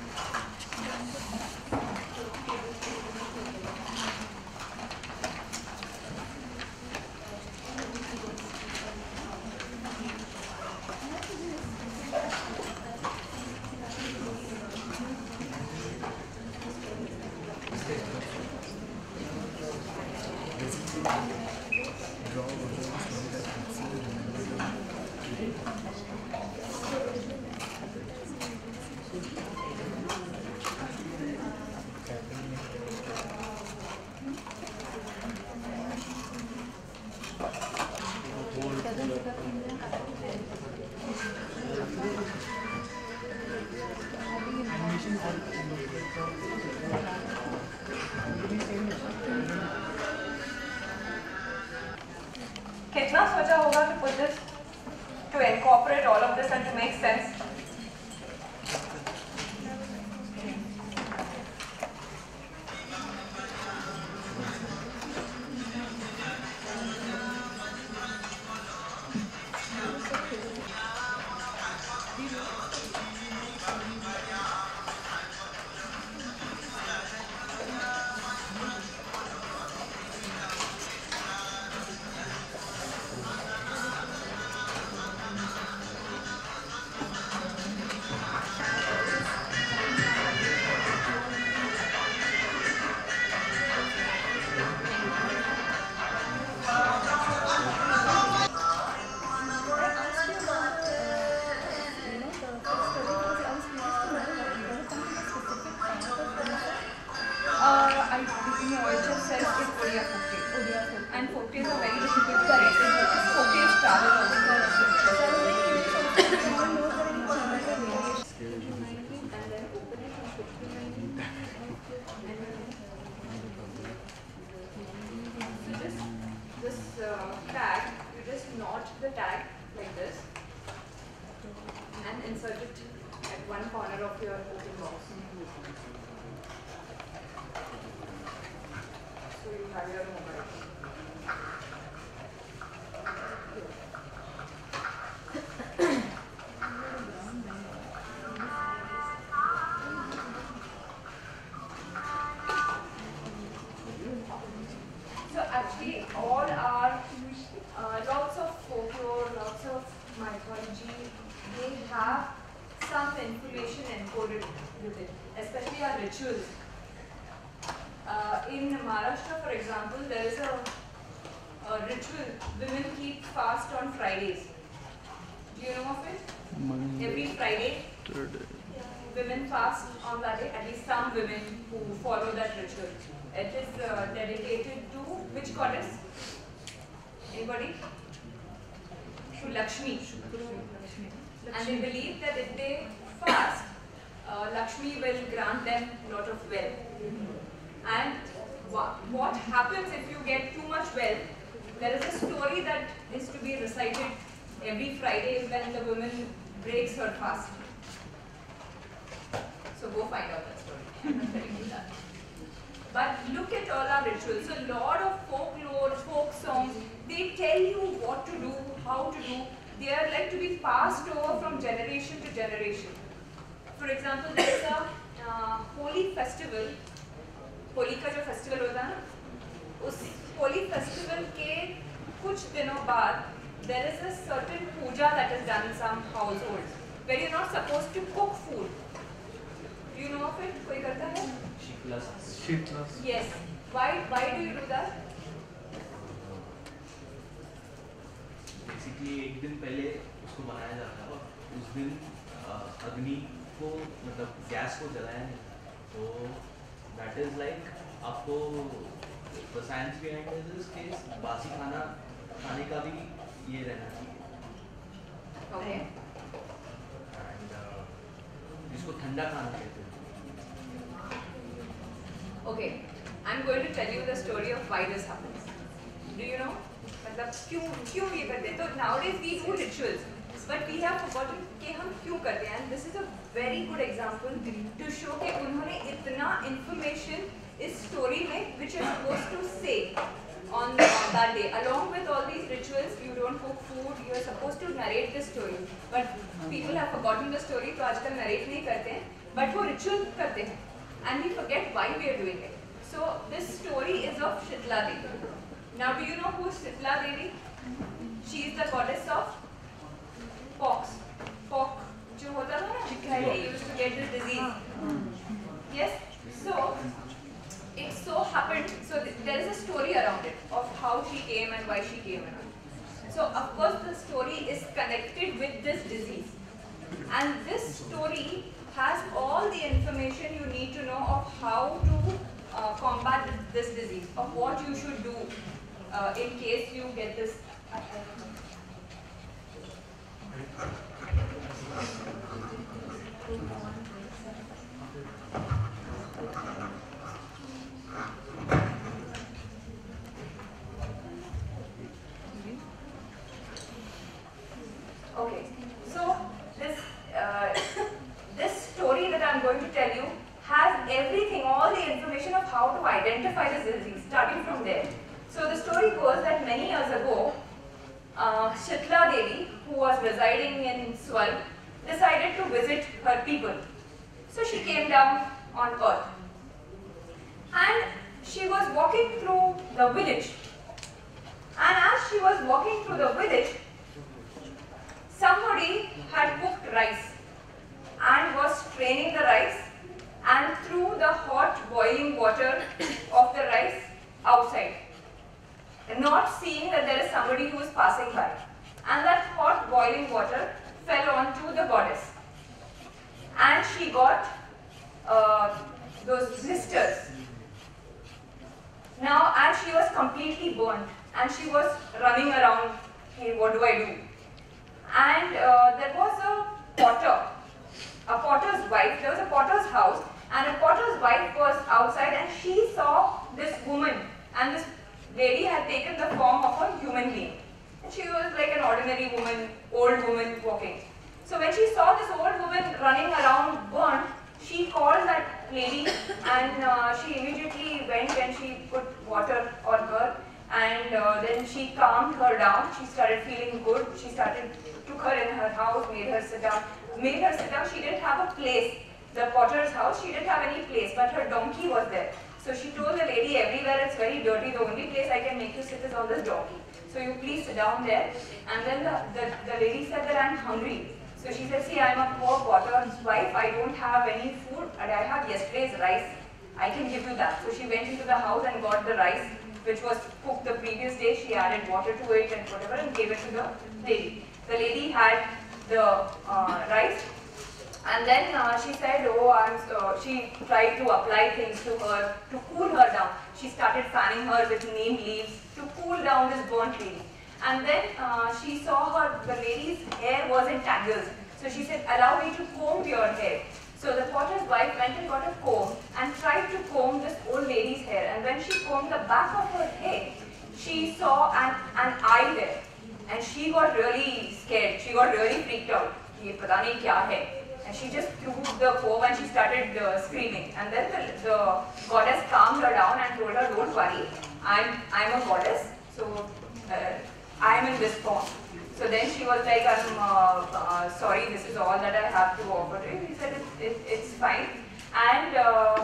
कितना सोचा होगा to put this, to incorporate all of this and to make sense? And folk tales are very difficult to write. Folk tales travel also. This tag, you just knot the tag like this and insert it at one corner of your open box. So you have your mobile. So actually all are lots of folklore, lots of mythology, they have some information encoded with it, especially our rituals. In Maharashtra, for example, there is a ritual. Women keep fast on Fridays. Do you know of it? Every Friday, women fast on that day. At least some women who follow that ritual. It is dedicated to which goddess? Anybody? To Lakshmi. And they believe that if they fast, Lakshmi will grant them a lot of wealth. And what happens if you get too much wealth? There is a story that is to be recited every Friday when the woman breaks her fast. So go find out that story. I'm not telling you that. But look at all our rituals. A lot of folklore, folk songs, they tell you what to do, how to do. They are like to be passed over from generation to generation. For example, there is a holy festival. Holi का जो festival होता है ना, उस Holi festival के कुछ दिनों बाद there is a certain puja that is done in some households where you're not supposed to cook food. Do you know of it? कोई करता है? Shitlas. Yes. Why do you do that? Basically एक दिन पहले उसको बनाया जाता है और उस दिन अग्नि को मतलब गैस को जलाया नहीं, तो दैट इज लाइक आपको the science behind this case बासी खाना खाने का भी ये रहना चाहिए। Okay. एंड इसको ठंडा खाना कहते हैं। Okay. I'm going to tell you the story of why this happens. Do you know? मतलब क्यों ये करते हैं? तो nowadays we do rituals, but we have forgotten कि हम क्यों करते हैं. And this is a very good example to show कि उन्होंने इतना information इस story में which is supposed to say on that day. Along with all these rituals, you don't cook food. You are supposed to narrate the story, but people have forgotten the story. तो आजकल narrate नहीं करते हैं, but वो ritual करते हैं, and we forget why we are doing it. So this story is of Shitla Devi. Now, do you know who is Shitla Devi? She is the goddess of pox. Pox, जो होता था ना, they used to get this disease. Yes. So it so happened. So there is a story around it of how she came and why she came. So of course the story is connected with this disease, and this story has all the information you need to know of how to combat this disease, of what you should do in case you get this. Okay, so this story that I'm going to tell you has everything, all the information of how to identify this disease, starting from there. So the story goes that many years ago, Shitla Devi, who was residing in Swarg, decided to visit her people. So she came down on earth, and she was walking through the village. And as she was walking through the village, somebody had cooked rice and was straining the rice and threw the hot boiling water of the rice outside, not seeing that there is somebody who is passing by. And that hot boiling water fell onto the goddess, and she got those blisters. Now, and she was completely burnt, and she was running around, hey, what do I do? And there was a potter's wife. There was a potter's house, and a potter's wife was outside, and she saw this woman, and this lady had taken the form of a human being. And she was like an ordinary woman, old woman walking. So when she saw this old woman running around burnt, she called that lady, and she immediately went and she put water on her, and then she calmed her down. She started feeling good. She took her in her house, made her sit down. She didn't have a place. The potter's house, she didn't have any place, but her donkey was there. So she told the lady, everywhere it's very dirty. The only place I can make you sit is on this donkey. So you please sit down there. And then the lady said that I'm hungry. So she said, see, I'm a poor potter's wife. I don't have any food, and I have yesterday's rice. I can give you that. So she went into the house and got the rice, which was cooked the previous day. She added water to it and whatever, and gave it to the lady. The lady had the rice, and then she said, she tried to apply things to her to cool her down. She started fanning her with neem leaves to cool down this burnt lady. And then she saw the lady's hair was in tangles. So she said, allow me to comb your hair. So the potter's wife went and got a comb and tried to comb this old lady's hair. And when she combed the back of her hair, she saw an eye there. And she got really scared. She got really freaked out. Ye pata nahi kya hai? And she just threw the comb and she started screaming. And then the goddess calmed her down and told her, don't worry, I'm a goddess. So I am in this form. So then she was like, I'm sorry, this is all that I have to offer to you. He said, it's fine. And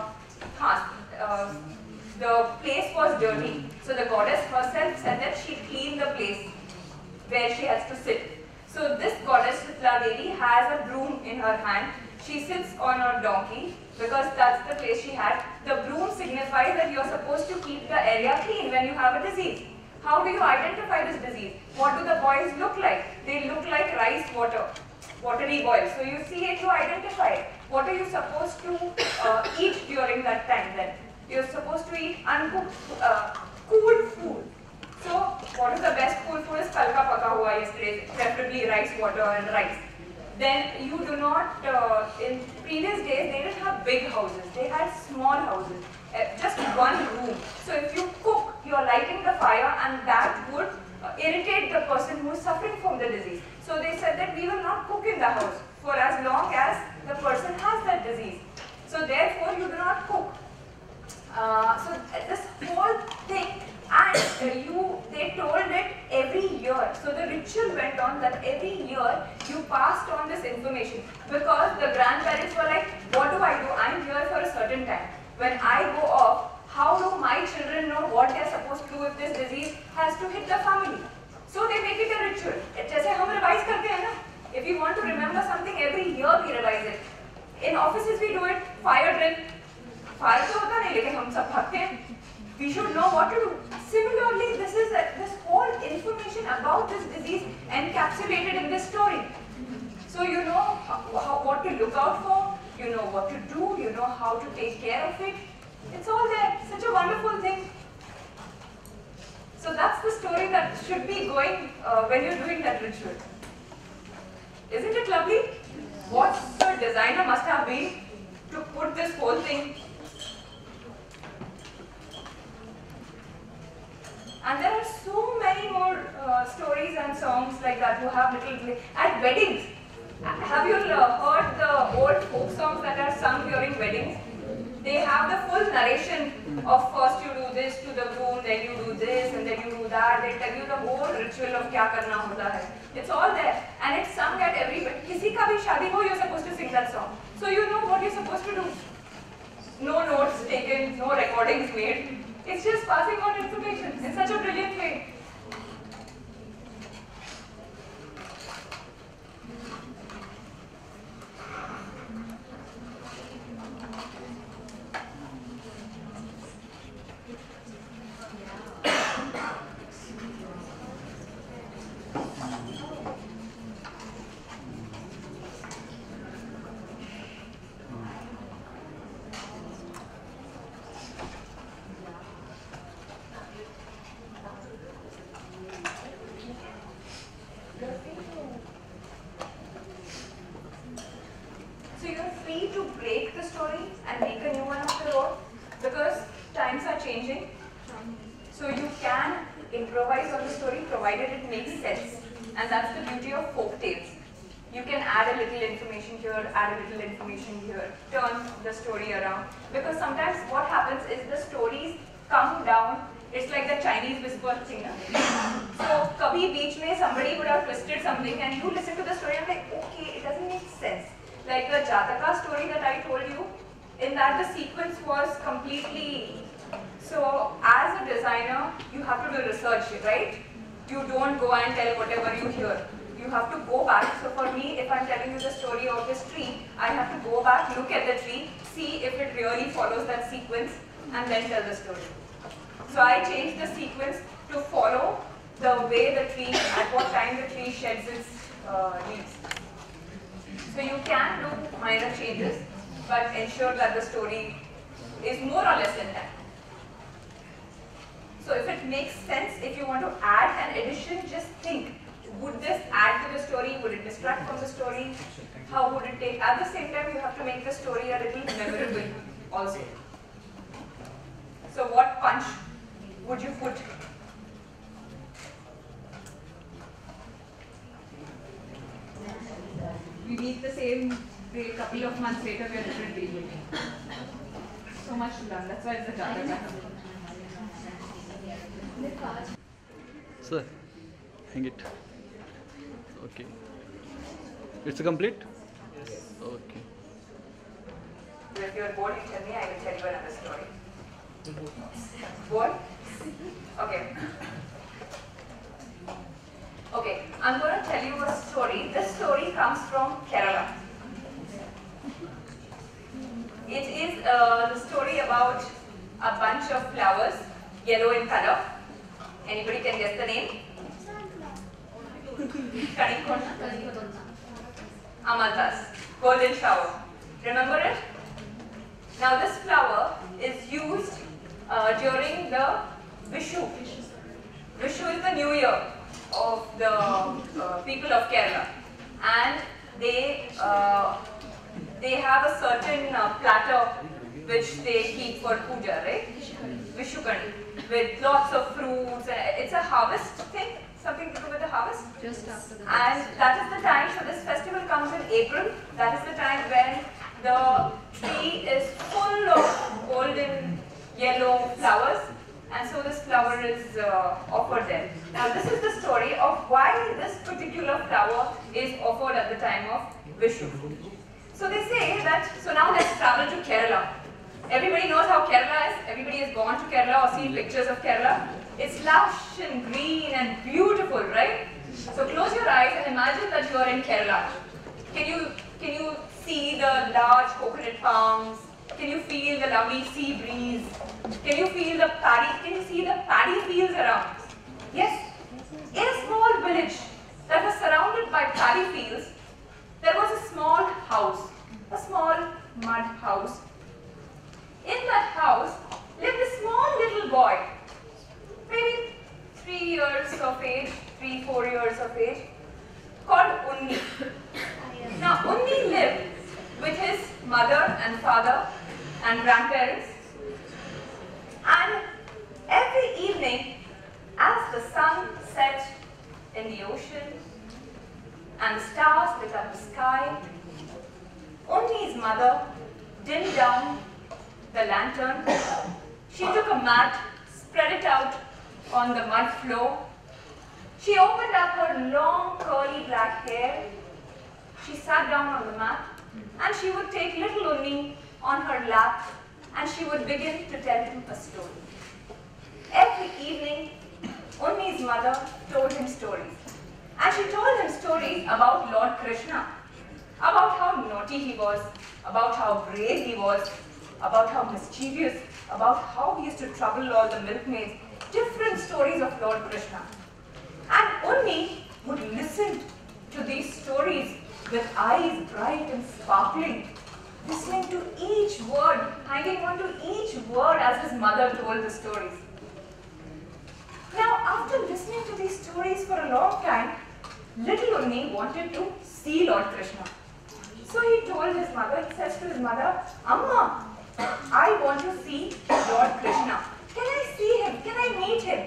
the place was dirty. So the goddess herself said that she cleaned the place where she has to sit. So this goddess Shitla Devi has a broom in her hand. She sits on her donkey because that's the place she had. The broom signifies that you're supposed to keep the area clean when you have a disease. How do you identify this disease? What do the boils look like? They look like rice water, watery boils. So you see it, you identify it. What are you supposed to eat during that time then? You're supposed to eat uncooked, cool food. So what is the best cool food is kalka paka hua yesterday, preferably rice water and rice. Then you do not, in previous days they didn't have big houses, they had small houses, just one room. So if you cook, you're lighting the fire and that would irritate the person who is suffering from the disease. So they said that we will not cook in the house for as long as the person has that disease. So therefore you do not cook. So this whole thing, and they told it every year. So the ritual went on that every year you passed on this information because the grandparents were like, what do I do? I'm here for a certain time. When I go off, how do my children know what they're supposed to do if this disease has to hit the family? So they make it a ritual. जैसे हम revise करते हैं ना? If we want to remember something every year, we revise it. In offices we do it. Fire drill. Fire तो होता नहीं, लेकिन हम सब भागते हैं. We should know what to do. Similarly, this whole information about this disease encapsulated in this story. So you know what to look out for, you know what to do, you know how to take care of it. It's all there. Such a wonderful thing. So that's the story that should be going when you're doing that ritual. Isn't it lovely? What the designer must have been to put this whole thing. And there are so many more stories and songs like that who have little... At weddings, have you heard the old folk songs that are sung during weddings? They have the full narration of first you do this to the groom, then you do this, and then you do that. They tell you the whole ritual of kya karna hota hai. It's all there. And it's sung at every wedding. Kisi ka bhi shadi ho, you're supposed to sing that song. So you know what you're supposed to do. No notes taken, no recordings made. It's just passing on information in such a brilliant way. And you listen to the story and like, okay, it doesn't make sense. Like the Jataka story that I told you, in that the sequence was completely... So as a designer, you have to do research, right? You don't go and tell whatever you hear. You have to go back. So for me, if I'm telling you the story of this tree, I have to go back, look at the tree, see if it really follows that sequence, and then tell the story. So I changed the sequence to follow the way the tree, at what time the tree sheds its leaves. So you can do minor changes, but ensure that the story is more or less intact. So if it makes sense, if you want to add an addition, just think, would this add to the story? Would it distract from the story? How would it take? At the same time, you have to make the story a little memorable also. So what punch would you put? We meet the same day, couple of months later, we are different people. So much to learn. That's why it's the Jataka. Sir, hang it. Okay. It's complete? Yes. Okay. If you're bored, you tell me, I will tell you another story. Bored? Okay. Okay, I'm going to tell you a story. This story comes from Kerala. It is the story about a bunch of flowers, yellow in color. Anybody can guess the name? Kanikona. Amalthas, golden shower. Remember it? Now this flower is used during the Vishu. Vishu is the new year of the people of Kerala, and they have a certain platter which they keep for puja, right? Vishukani, with lots of fruits. It's a harvest thing, something to do with the harvest. Just after the And that is the time, so this festival comes in April. That is the time when the tree is full of golden yellow flowers, and so this flower is offered there. Now this is the story of why this particular flower is offered at the time of Vishu. So they say that, so now let's travel to Kerala. Everybody knows how Kerala is. Everybody has gone to Kerala or seen pictures of Kerala. It's lush and green and beautiful, right? So close your eyes and imagine that you are in Kerala. Can you see the large coconut palms? Can you feel the lovely sea breeze? Can you feel the can you see the paddy fields around? Yes? In a small village that was surrounded by paddy fields, there was a small house, a small mud house. In that house lived a small little boy, maybe 3 years of age, 3-4 years of age, called Unni. Now Unni lived with his mother and father and grandparents, and every evening as the sun set in the ocean and the stars lit up the sky, Unni's mother dimmed down the lantern. She took a mat, spread it out on the mud floor. She opened up her long curly black hair. She sat down on the mat and she would take little Unni on her lap and she would begin to tell him a story. Every evening, Unni's mother told him stories. And she told him stories about Lord Krishna, about how naughty he was, about how brave he was, about how mischievous, about how he used to trouble all the milkmaids, different stories of Lord Krishna. And Unni would listen to these stories with eyes bright and sparkling, listening to each word, hanging on to each word as his mother told the stories. Now, after listening to these stories for a long time, little Unni wanted to see Lord Krishna. So he told his mother, he says to his mother, Amma, I want to see Lord Krishna. Can I see him? Can I meet him?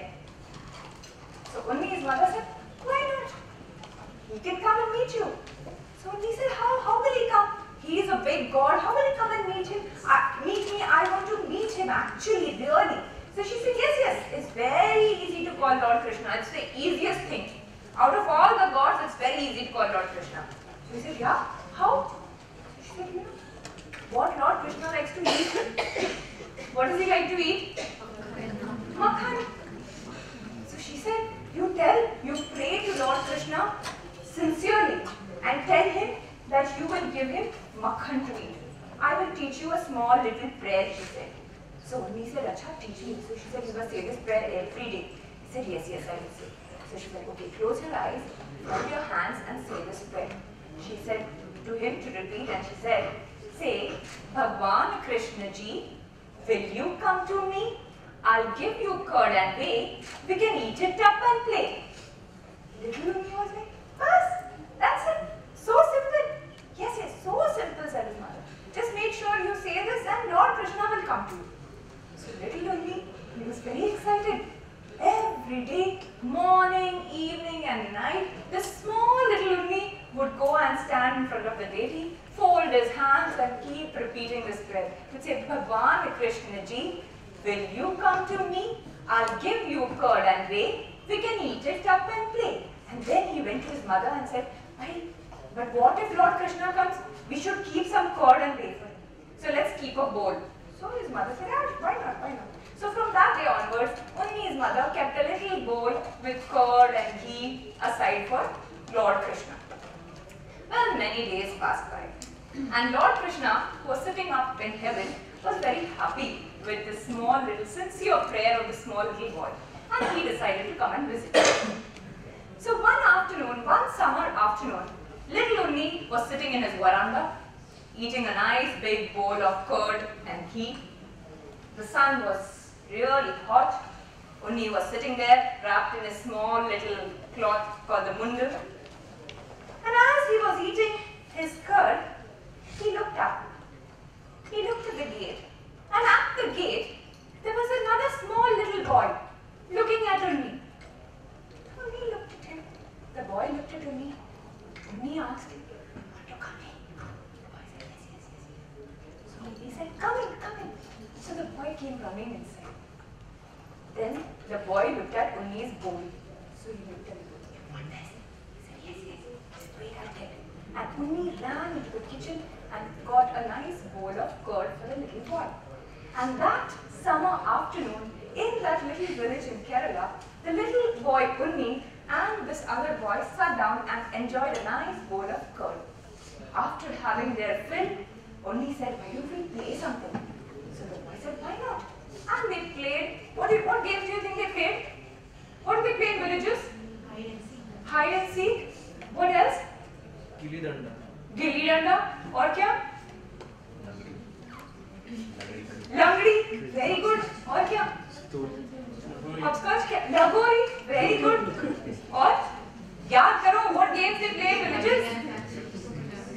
So Unni's mother said, why not? He can come and meet you. So Unni said, how will he come? He is a big god. How will he come and meet him? Meet me, I want to meet him actually, really. So she said, yes, it's very easy to call Lord Krishna. It's the easiest thing. Out of all the gods, it's very easy to call Lord Krishna. So he said, yeah, how? She said, what Lord Krishna likes to eat? What does he like to eat? Makhan. So she said, you pray to Lord Krishna sincerely and tell him that you will give him makhan to eat. I will teach you a small little prayer, she said. So Unni said, Acha, teach me. So she said, you must say this prayer every day. He said, yes, I will say. So she said, okay, close your eyes, rub your hands and say this prayer. She said to him to repeat, and she said, say, Bhagwan Krishna ji, will you come to me? I'll give you curd and whey. We can eat it up and play. Little Unni was like, bas, that's it. So simple. Yes, yes, so simple, said his mother. Just make sure you say this and Lord Krishna will come to you. So little Unni, he was very excited. Every day, morning, evening and night, this small little Unni would go and stand in front of the deity, fold his hands and keep repeating this prayer. He would say, Bhagwan Krishna ji, will you come to me? I'll give you curd and whey. We can eat it up and play. And then he went to his mother and said, but what if Lord Krishna comes? We should keep some curd and whey for him. So let's keep a bowl. So his mother said, why not, why not? So from that day onwards, only his mother kept a little bowl with curd and ghee aside for Lord Krishna. Well, many days passed by. And Lord Krishna, who was sitting up in heaven, was very happy with the small little sincere prayer of the small little boy. And he decided to come and visit him. So one summer afternoon, little Unni was sitting in his veranda, eating a nice big bowl of curd and ghee. The sun was really hot. Unni was sitting there, wrapped in a small little cloth called the mundal. And as he was eating his curd, he looked up. He looked at the gate. And at the gate, there was another small little boy looking at Unni. Unni looked at him. The boy looked at Unni. Unni asked him, "Want to come in?" The boy said, "Yes, yes, yes, yes." So he said, "Come in, come in." So the boy came running inside. Then the boy looked at Unni's bowl. So he looked at it. "You want this?" He said, "Yes, yes." Just wait, I'll get it. And Unni ran into the kitchen and got a nice bowl of curd for the little boy. And that summer afternoon, in that little village in Kerala, the little boy Unni and this other boy sat down and enjoyed a nice bowl of curd. After having their fill, Unni said, "Why don't we play something?" So the boy said, "Why not?" And they played. What games do you think they played? What do they play in villages? Hide and seek. Hide and seek. What else? Gilli danda gilli danda. और क्या? लंगड़ी. Very good. और क्या? Hopscotch. लगोरी. Very good. और याद करो what games they play in villages?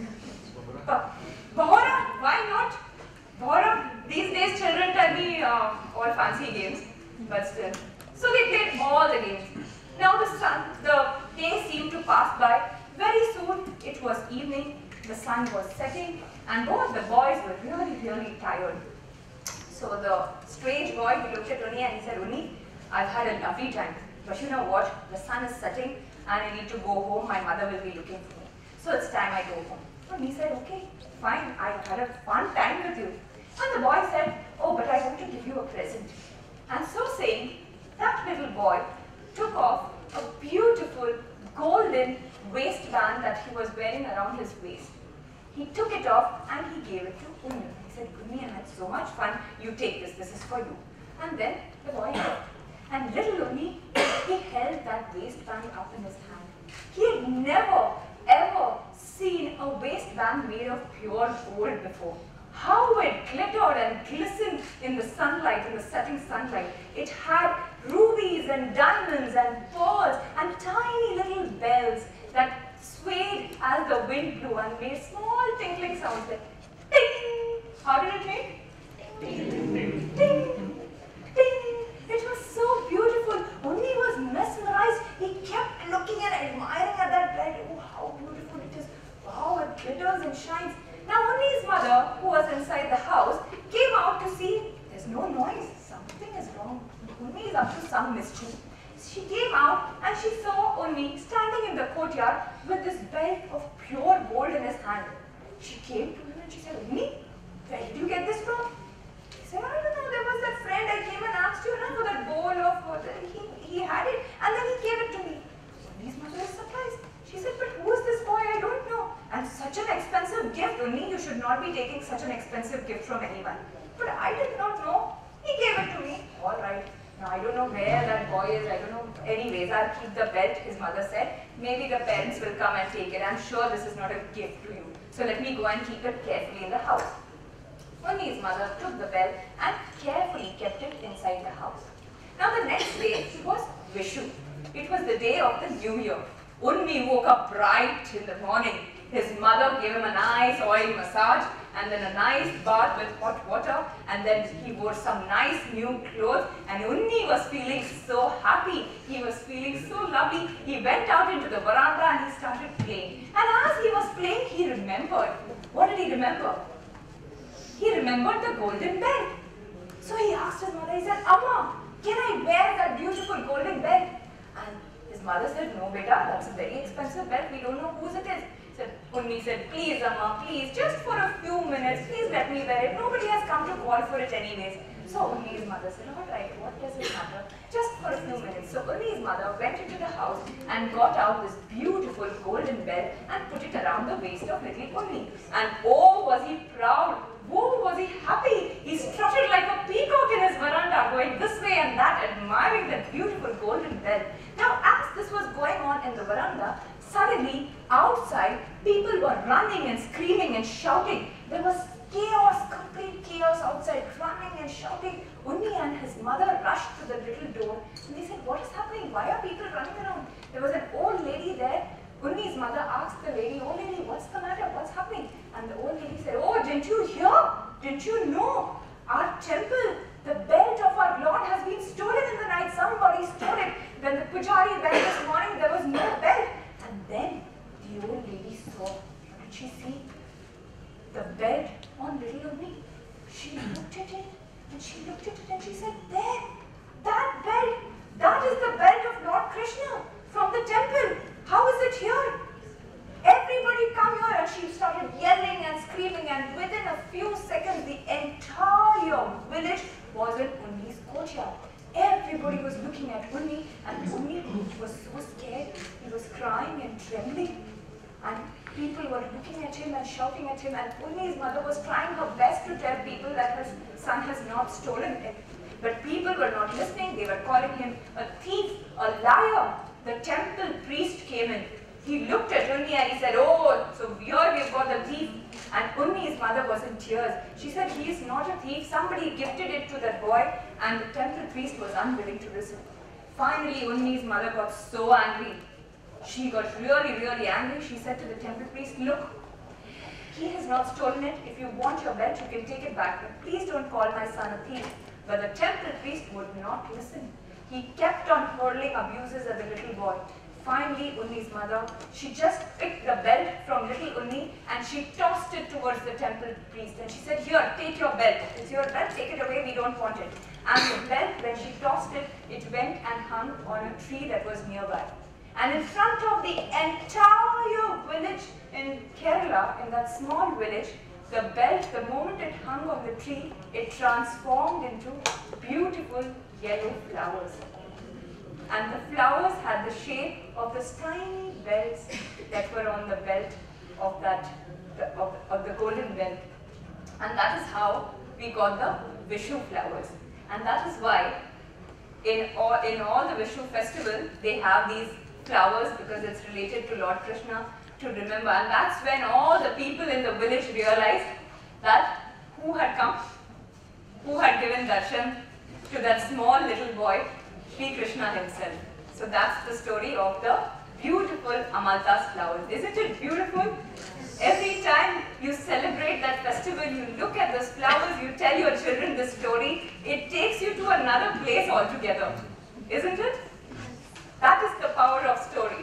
Bahora. Why not? Bahora. These days children tell me all fancy games, but still. So they played all the games. Now the day seemed to pass by. Very soon it was evening, the sun was setting, and both the boys were really, really tired. So the strange boy, he looked at Unni and he said, "Unni, I've had a lovely time, but you know what? The sun is setting and I need to go home. My mother will be looking for me. So it's time I go home." Unni said, "Okay, fine, I had a fun time with you." And the boy said, "Oh, but I want to give you a present." And so saying, that little boy took off a beautiful golden waistband that he was wearing around his waist. He took it off and he gave it to Unni. He said, "Unni, I had so much fun. You take this is for you." And then the boy left. And little Unni, he held that waistband up in his hand. He had never, ever seen a waistband made of pure gold before. How it glittered and glistened in the sunlight, in the setting sunlight. It had rubies and diamonds and pearls and tiny little bells that swayed as the wind blew and made small tinkling sounds like ting. How did it make? Ting, ting, ting. It was so beautiful. Unni was mesmerized. He kept looking and admiring at that bed. Oh, how beautiful it is. Wow, it glitters and shines. Now Unni's mother, who was inside the house, came out to see there's no noise. Something is wrong. Unni is up to some mischief. She came out and she saw Unni standing in the courtyard with this belt of pure gold in his hand. She came to him and she said, "Unni, where did you get this from?" He said, "I don't know, there was that friend I came and asked you for that bowl of water. He had it and then he gave it to me." Unni's mother was surprised. She said, "But who is this boy? I don't know. And such an expensive gift, Unni, you should not be taking such an expensive gift from anyone." "But I did not know. He gave it to me." "All right. Now I don't know where that boy is. I don't know. Anyways, I'll keep the belt," his mother said. "Maybe the parents will come and take it. I'm sure this is not a gift to you. So let me go and keep it carefully in the house." Unni's mother took the bell and carefully kept it inside the house. Now the next day was Vishu. It was the day of the new year. Unni woke up bright in the morning. His mother gave him a nice oil massage and then a nice bath with hot water, and then he wore some nice new clothes, and Unni was feeling so happy. He was feeling so lovely. He went out into the veranda and he started playing. And as he was playing, he remembered. What did he remember? He remembered the golden bell. So he asked his mother, he said, Amma, can I wear that beautiful golden bell? And his mother said, no beta, that's a very expensive bell. We don't know whose it is. Unni said, please Amma, please, just for a few minutes, please let me wear it. Nobody has come to call for it anyways. So Unni's mother said, all right, what does it matter? Just for a few minutes. So Unni's mother went into the house and got out this beautiful golden bell and put it around the waist of little Unni. And oh, was he proud. Oh, was he happy. He strutted like a peacock in his veranda, going this way and that, admiring that beautiful golden bell. Now, as this was going on in the veranda, suddenly, outside, people were running and screaming and shouting. There was chaos, complete chaos outside, running and shouting. Unni and his mother rushed to the little door and they said, what is happening? Why are people running around? There was an old lady there. Unni's mother asked the lady, oh lady, what's the matter? What's happening? And the old lady said, oh, didn't you hear? Didn't you know? Our temple, the belt of our Lord has been stolen in the night. Somebody stole it. When the pujari went this morning, there was no belt. And then the old lady saw, what did she see? The belt on little Unni. She looked at it and she looked at it and she said, there, that belt, that is the belt of Lord Krishna from the temple. How is it here? Everybody come here. And she started yelling and screaming, and within a few seconds the entire village was in Unni's courtyard. Everybody was looking at Unni, and Unni was so scared. He was crying and trembling, and people were looking at him and shouting at him, and Unni's mother was trying her best to tell people that her son has not stolen it. But people were not listening. They were calling him a thief, a liar. The temple priest came in. He looked at Unni and he said, oh, so here we've got the thief. And Unni's mother was in tears. She said, he is not a thief. Somebody gifted it to that boy, and the temple priest was unwilling to listen. Finally, Unni's mother got so angry. She got really, really angry. She said to the temple priest, look, he has not stolen it. If you want your belt, you can take it back. But please don't call my son a thief. But the temple priest would not listen. He kept on hurling abuses at the little boy. Finally, Unni's mother, she just picked the belt from little Unni and she tossed it towards the temple priest. And she said, here, take your belt. It's your belt, take it away, we don't want it. And the belt, when she tossed it, it went and hung on a tree that was nearby. And in front of the entire village in Kerala, in that small village, the belt, the moment it hung on the tree, it transformed into beautiful yellow flowers. And the flowers had the shape of the tiny bells that were on the belt of the golden belt. And that is how we got the Vishu flowers. And that is why in all the Vishu festival, they have these flowers because it's related to Lord Krishna to remember. And that's when all the people in the village realized that who had come, who had given darshan to that small little boy, Sri Krishna himself. So that's the story of the beautiful Amalta's flowers. Isn't it beautiful? Every time you celebrate that festival, you look at those flowers, you tell your children this story, it takes you to another place altogether. Isn't it? That is the power of story.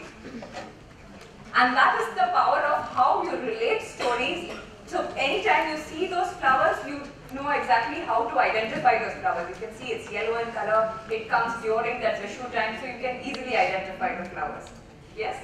And that is the power of how you relate stories. So anytime you see those flowers, you know exactly how to identify those flowers. You can see it's yellow in color, it comes during that Vishu time, so you can easily identify the flowers. Yes?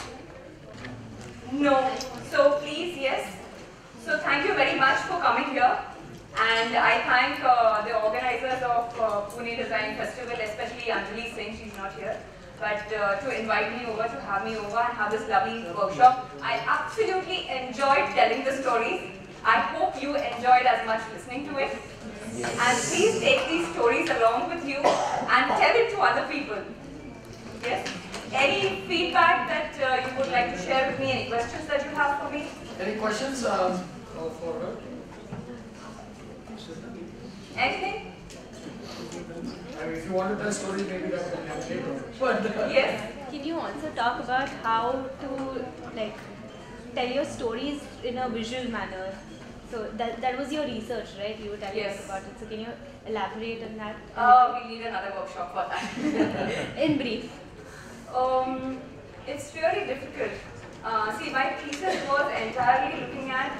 No. So please, yes. So thank you very much for coming here. And I thank the organizers of Pune Design Festival, especially Anjali Singh, she's not here, but to invite me over, to have me over and have this lovely workshop. I absolutely enjoyed telling the stories. I hope you enjoyed as much listening to it. And please take these stories along with you and tell it to other people. Yes? Any feedback that you would like to share with me? Any questions that you have for me? Any questions? Go forward. Anything? I mean, if you want to tell stories, maybe that can happen later. But Yes. Can you also talk about how to like tell your stories in a visual manner? So that was your research, right? You were telling Yes. us about it. So can you elaborate on that? We need another workshop for that. In brief. It's really difficult. See, my thesis was entirely looking at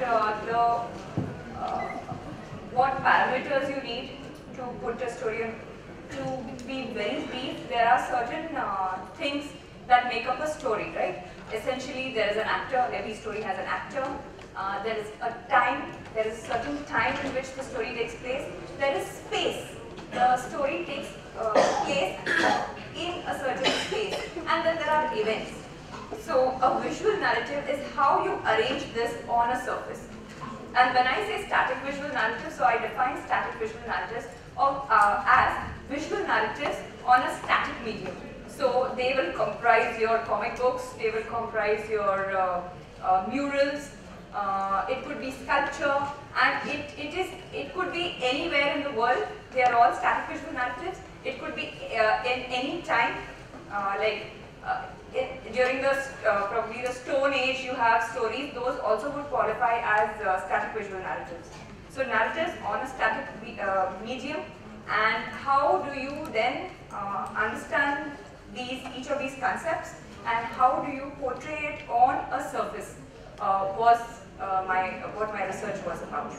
what parameters you need to put a story on. To be very brief, there are certain things that make up a story, right? Essentially, there is an actor. Every story has an actor. There is a time. There is a certain time in which the story takes place. There is space. The story takes place in a certain space, and then there are events. So a visual narrative is how you arrange this on a surface. And when I say static visual narrative, so I define static visual narratives as visual narratives on a static medium. So they will comprise your comic books, they will comprise your murals, it could be sculpture, and it could be anywhere in the world. They are all static visual narratives. It could be in any time, during the probably the Stone Age. You have stories; those also would qualify as static visual narratives. So narratives on a static medium, and how do you then understand each of these concepts, and how do you portray it on a surface? Was what my research was about.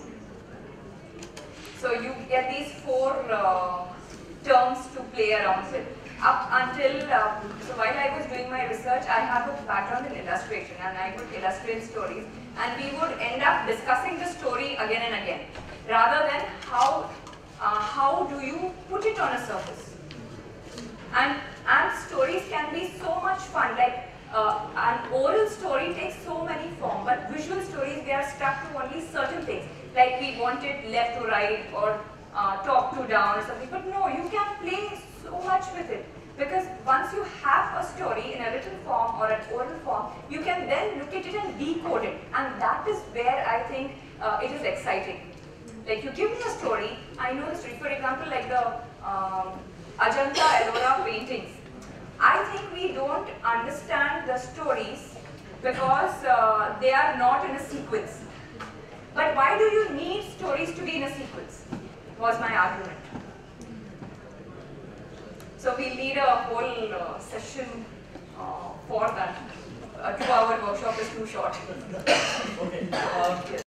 So you get these four terms to play around with. Up until, so while I was doing my research, I have a background in illustration, and I would illustrate stories, and we would end up discussing the story again and again, rather than how do you put it on a surface. And stories can be so much fun, like an oral story takes so many forms, but visual stories, they are stuck to only certain things, like we want it left to right, or top to down or something, but no, you can play so much with it, because once you have a story in a written form or an oral form, you can then look at it and decode it, and that is where I think it is exciting. Like, you give me a story, I know the story, for example, like the Ajanta Ellora paintings. I think we don't understand the stories because they are not in a sequence. But why do you need stories to be in a sequence, was my argument. So we need a whole session for that. A 2-hour workshop is too short. okay.